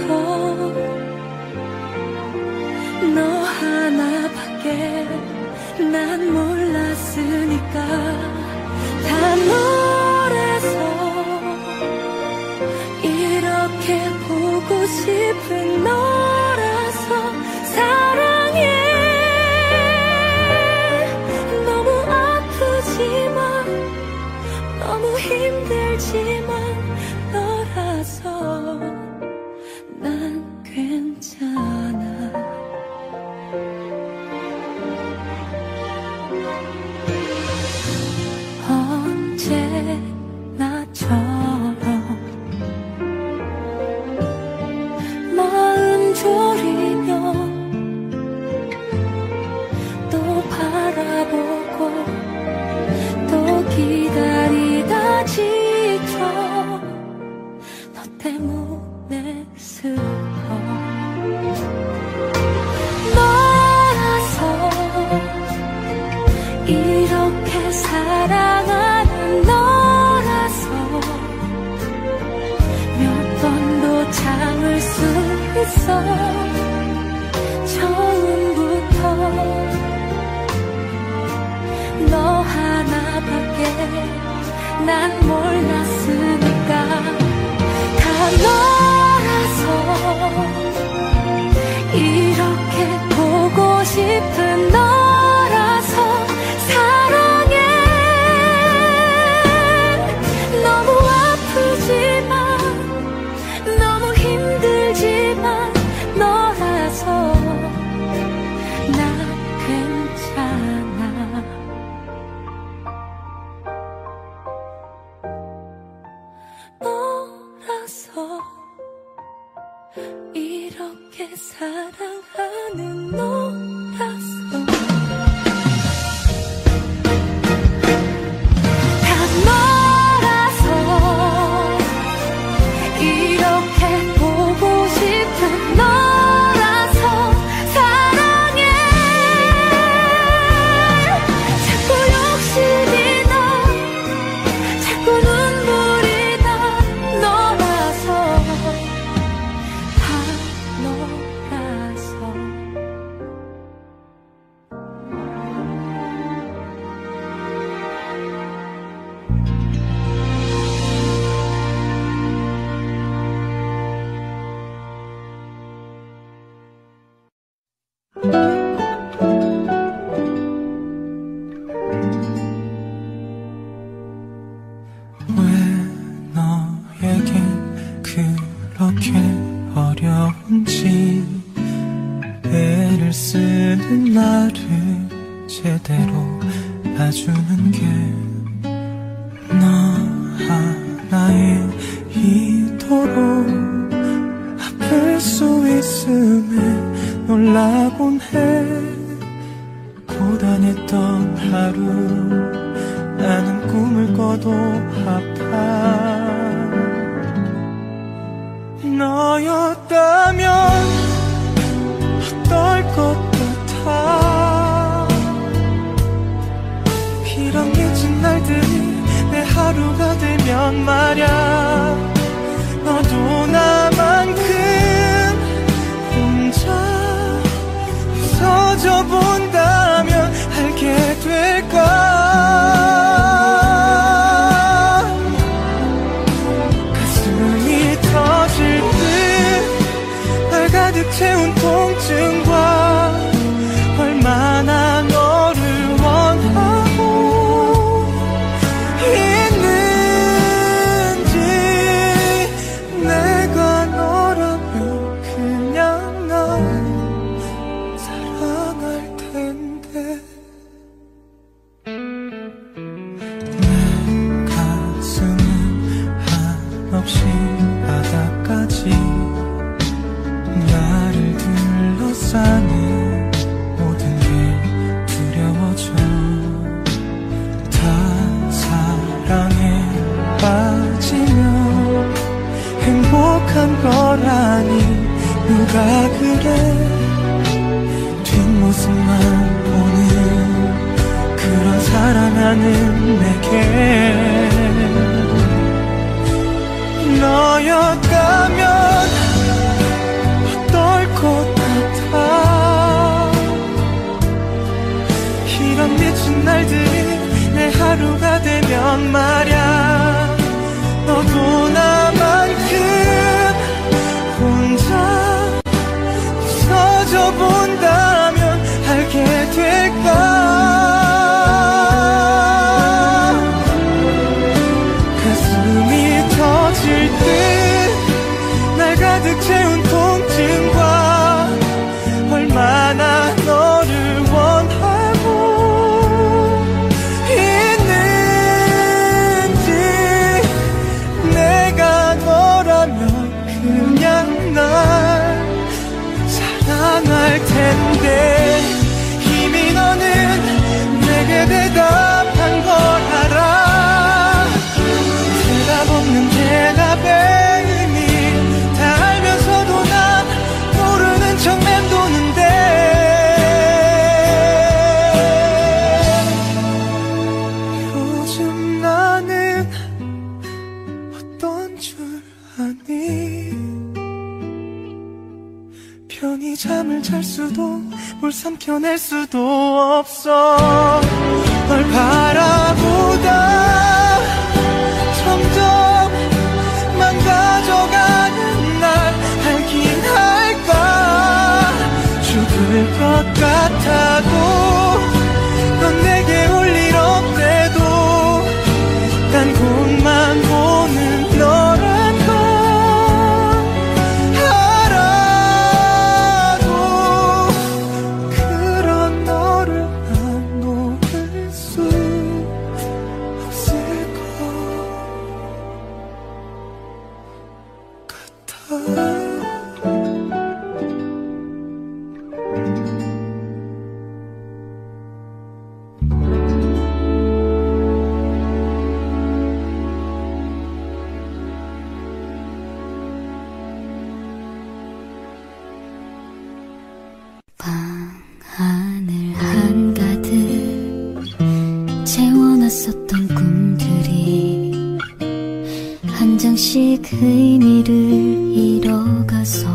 너 하나밖에 난 몰랐으니까. 다 너라서 이렇게 보고 싶은 너라서 사랑해. 너무 아프지만 너무 힘들지만 너라서 난 괜찮아. 언제나처럼 마음 졸이며 또 바라보고 또 기다리다 지쳐. 너 때문에 슬퍼. 너라서 이렇게 사랑하는 너라서 몇 번도 참을 수 있어. 처음부터 너 하나밖에 난 몰랐으니까. 다 너라서 이렇게 보고 싶은 너라서 사랑해. 너무 아프지만 너무 힘들지만 너라서 나 괜찮아. 너라서 이렇게 사랑하는 너라서 다 너라서 이렇게 보고 싶은 너라서 사랑해. 자꾸 욕심이 나 자꾸 눈물이 나 너라서 다 너라서 그렇게 어려운지 애를 쓰는 나를 제대로 봐주는 게 너 하나에 이토록 아플 수 있음에 놀라곤 해. 고단했던 하루 나는 꿈을 꿔도 아파. 너였다면 어떨 것 같아. 이런 미친 날들이 내 하루가 되면 말야. 너도 나만큼 혼자 웃어져 본다면 알게 될까. 가슴이 터질 듯 날 가득 채운 통증과 얼마나 너를 원하고 있는지. 내가 너라면 그냥 날 사랑할 텐데. 내 가슴은 한없이 바닥까지 나를 둘러싸는 모든 게 두려워져. 다 사랑에 빠지면 행복한 거라니 누가 그래. 뒷모습만 보는 그런 사랑하는 내게 너였다면 어떨 것 같아. 이런 미친 날들이 내 하루가 되면 말야. 너도 나만큼 혼자 웃어져 본다면 알게 될까. 가슴이 터질 듯 날 가득 채운 통증과 얼마나 너를 원하고 있는지. 내가 너라면 그냥 날 사랑할 텐데. 이미 너는 내게 대답한 걸 알아. 대답 없는 대답에 이미 다 알면서도 난 모르는 척 맴도는데. 요즘 나는 어떤 줄 아니. 편히 잠을 잘 수도 뭘 삼켜낼 수도 없어. 널 바라보다 점점 망가져가는 날 알긴 할까. 죽을 것 같아도 넌 내게 올 일 없대도 단 곳만 보는 너란 걸 알아도 그런 너를 난 놓을 수 없을 것 같아. 방 하늘 한가득 채워놨었던 꿈들이 한 장씩 의미를 잃어가서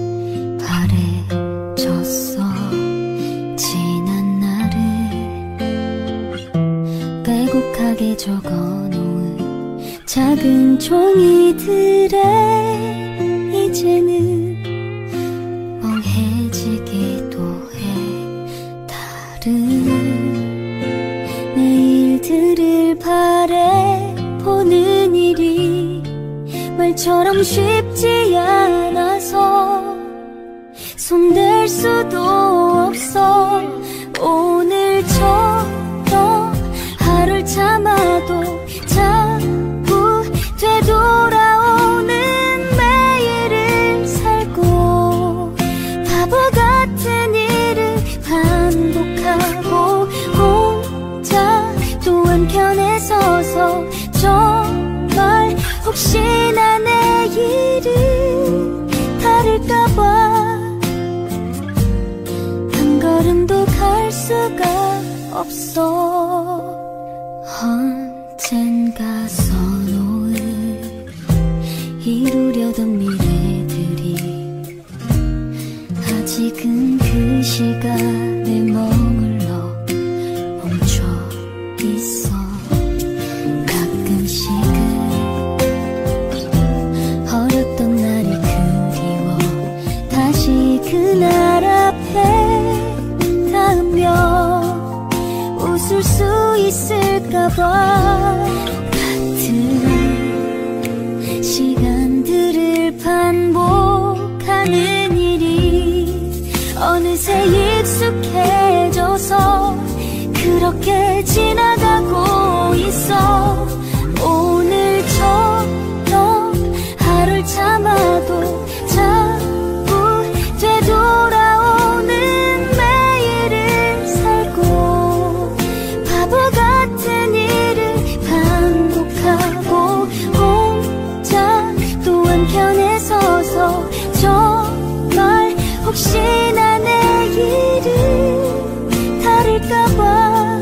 바래졌어. 지난 날을 빼곡하게 적어놓은 작은 종이들에 이제는 멍해지기도 해. 다른 내일들을 바라보는 일이 말처럼 쉽지 않아. 손댈 수도 없어. 오늘처럼 하루를 참아도 자꾸 되돌아오는 매일을 살고 바보 같은 일을 반복하고 혼자 또 한켠에 서서 정말 혹시나 내일은 다를까봐 한 걸음도 갈 수가 없어. 언젠가 선호를 이루려던 미래들이 아직은 그 시간에 머물러 멈춰 있어. 가끔씩은 어렸던 날이 그리워 다시 그날 앞에 닿으며 웃을 수 있을까봐. 같은 시간들을 반복하는 일이 어느새 익숙해져서 그렇게 지나가고 있어. 오늘처럼 하루를 참아도 자꾸 되돌아오는 매일을 살고 바보 같은 일을 반복하고 혼자 또 한켠에 서서 정말 혹시나 내일은 다를까봐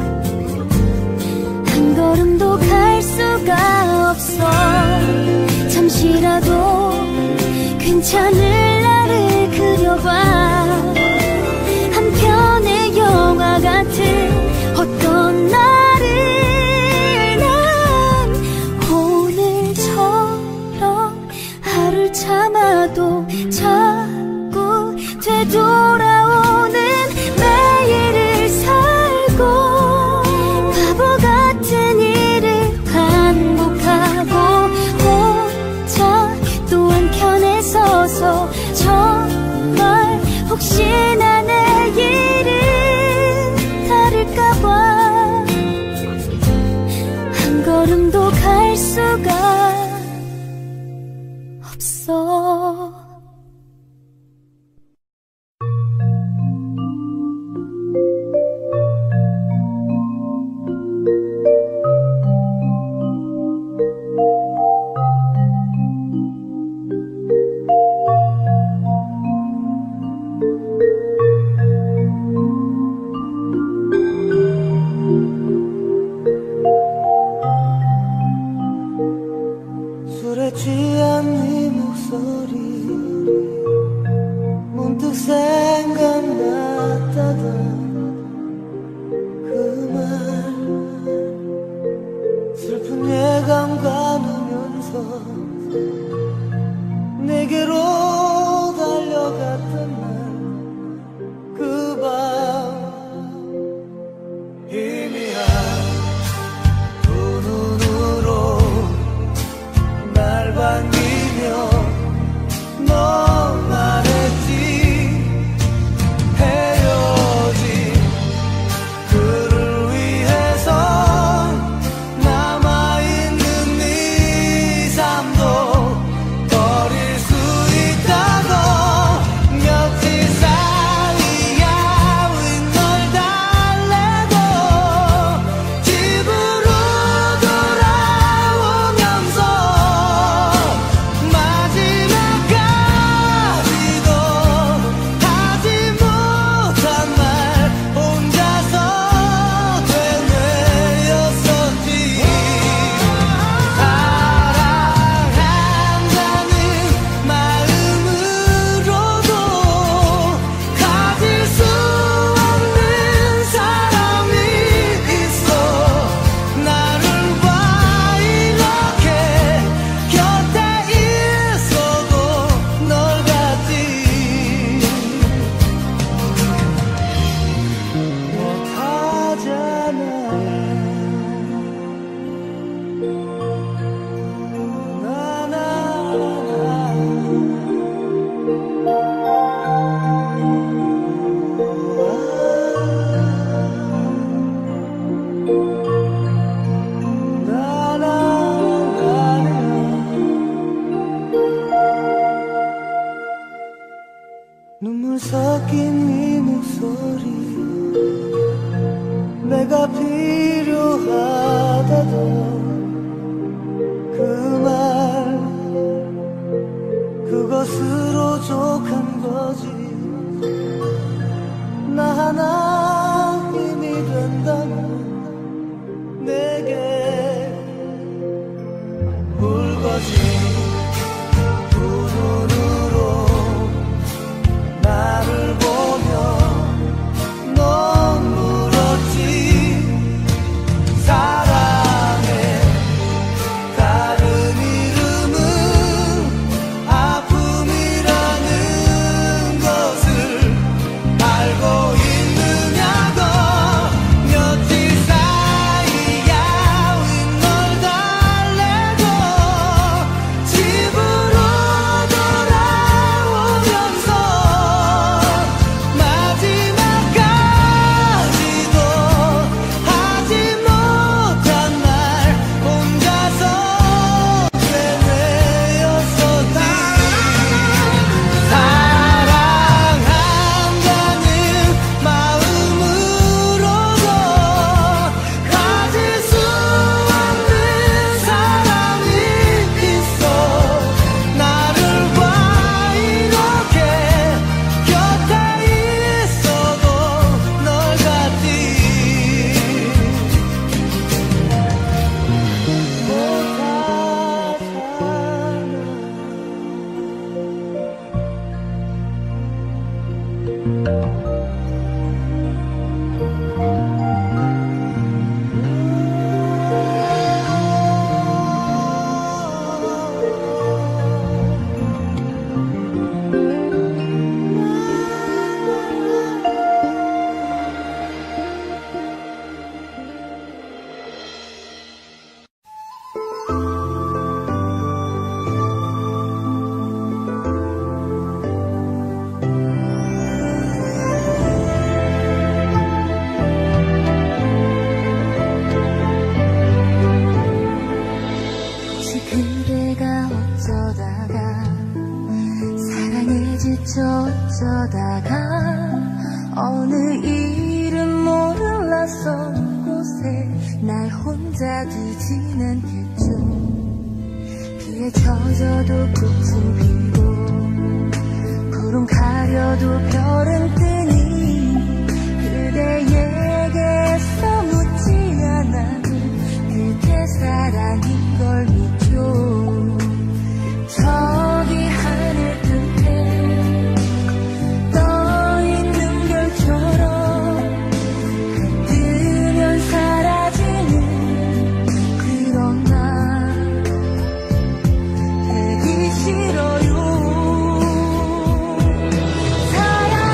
한 걸음도 갈 수가 없어. 잠시라도 괜찮을 날을 그려봐. 한 편의 영화 같은 어떤 날을 난 오늘처럼 하루를 참아도 자꾸 되돌아오는 매일을 살고 바보 같은 일을 반복하고 혼자 또 한켠에 서서 정말 혹시나 내일은 다를까봐 한 걸음도 갈 수가 없어. 눈물 섞인 네 목소리 내가 필요하다던 그 말 그것으로 족한 거지 나 하나 힘이 된다면 내게 울거지 두 눈으로 나를 보며 넌 물었지 사랑의 다른 이름은 아픔이라는 것을 알고 있느냐고 며칠 사이야 윗널 달래고 집으로 돌아오면서 마지막까지도 하지 못한 날 혼자서 되뇌었었지 사랑한다는 마음으로도 가질 수 없는 사랑이 있어 나를 봐 이렇게 곁에 있어도 널 같이 혹시 그대가 어쩌다가 사랑에 지쳐 어쩌다가 어느 이름 모를 낯선 곳에 날 혼자 두진 않겠죠 비에 젖어도 꽃은 피고 구름 가려도 별은 뜨니 그대에게서 묻지 않아도 그대 사랑인 걸 믿죠 저기 하늘 끝에 떠있는 별처럼 뜨면 사라지는 그런 날 되기 싫어요 사랑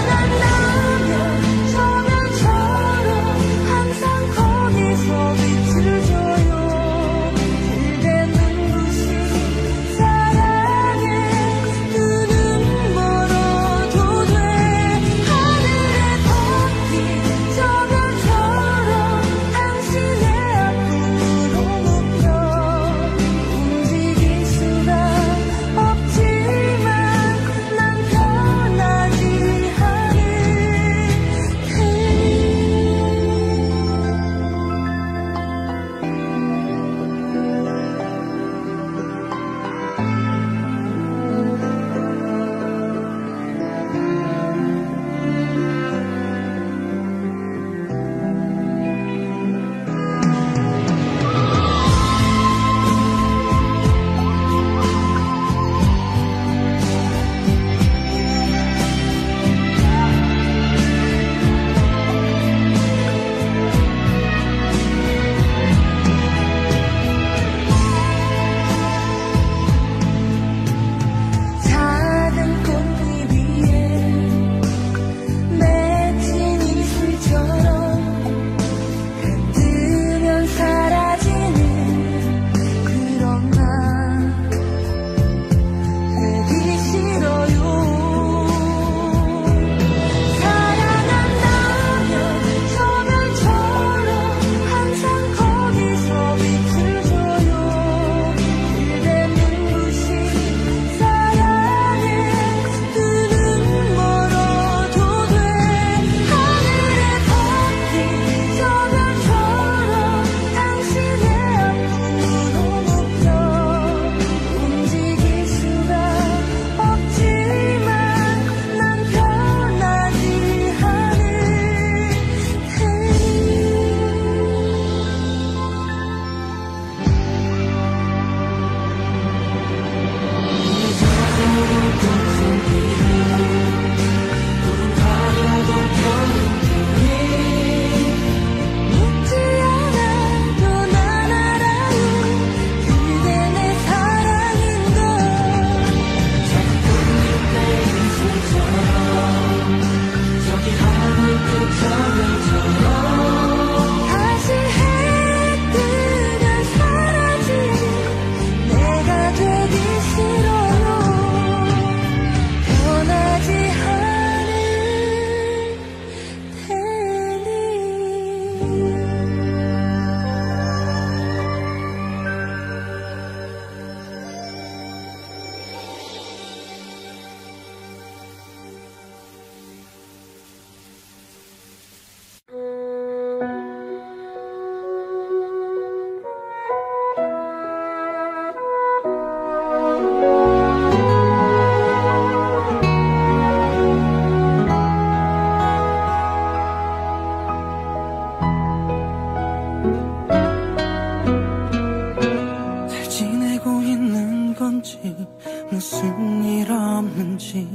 건지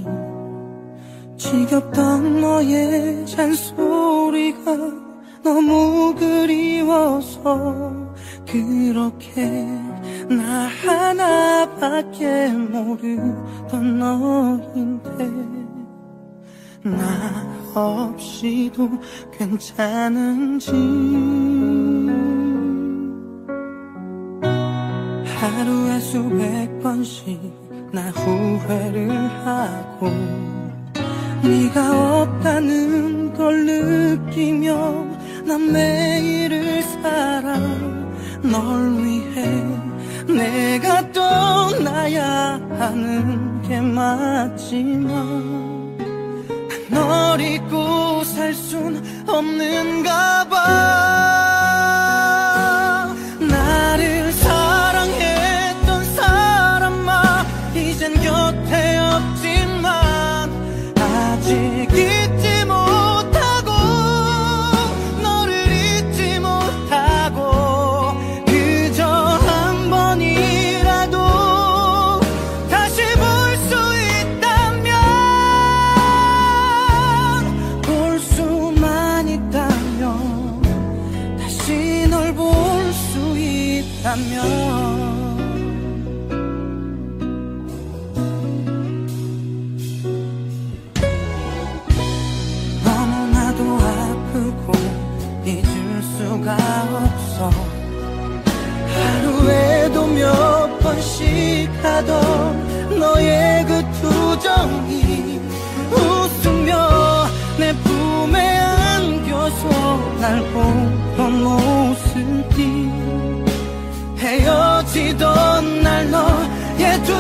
지겹던 너의 잔소리가 너무 그리워서 그렇게 나 하나밖에 모르던 너인데 나 없이도 괜찮은지 하루에 수백 번씩 나 후회를 하고 네가 없다는 걸 느끼며 난 매일을 살아 널 위해 내가 떠나야 하는 게 맞지만 널 잊고 살 순 없는가 봐. 나를 사랑했던 사람아 이젠 곁에 없지만 아직 잊지 못하고 너를 잊지 못하고 그저 한 번이라도 다시 볼 수 있다면 볼 수만 있다면 다시 널 볼 수 있다면 잊을 수가 없어 하루에도 몇 번씩 하던 너의 그 투정이 웃으며 내 품에 안겨서 날 보던 모습이 헤어지던 날 너의 두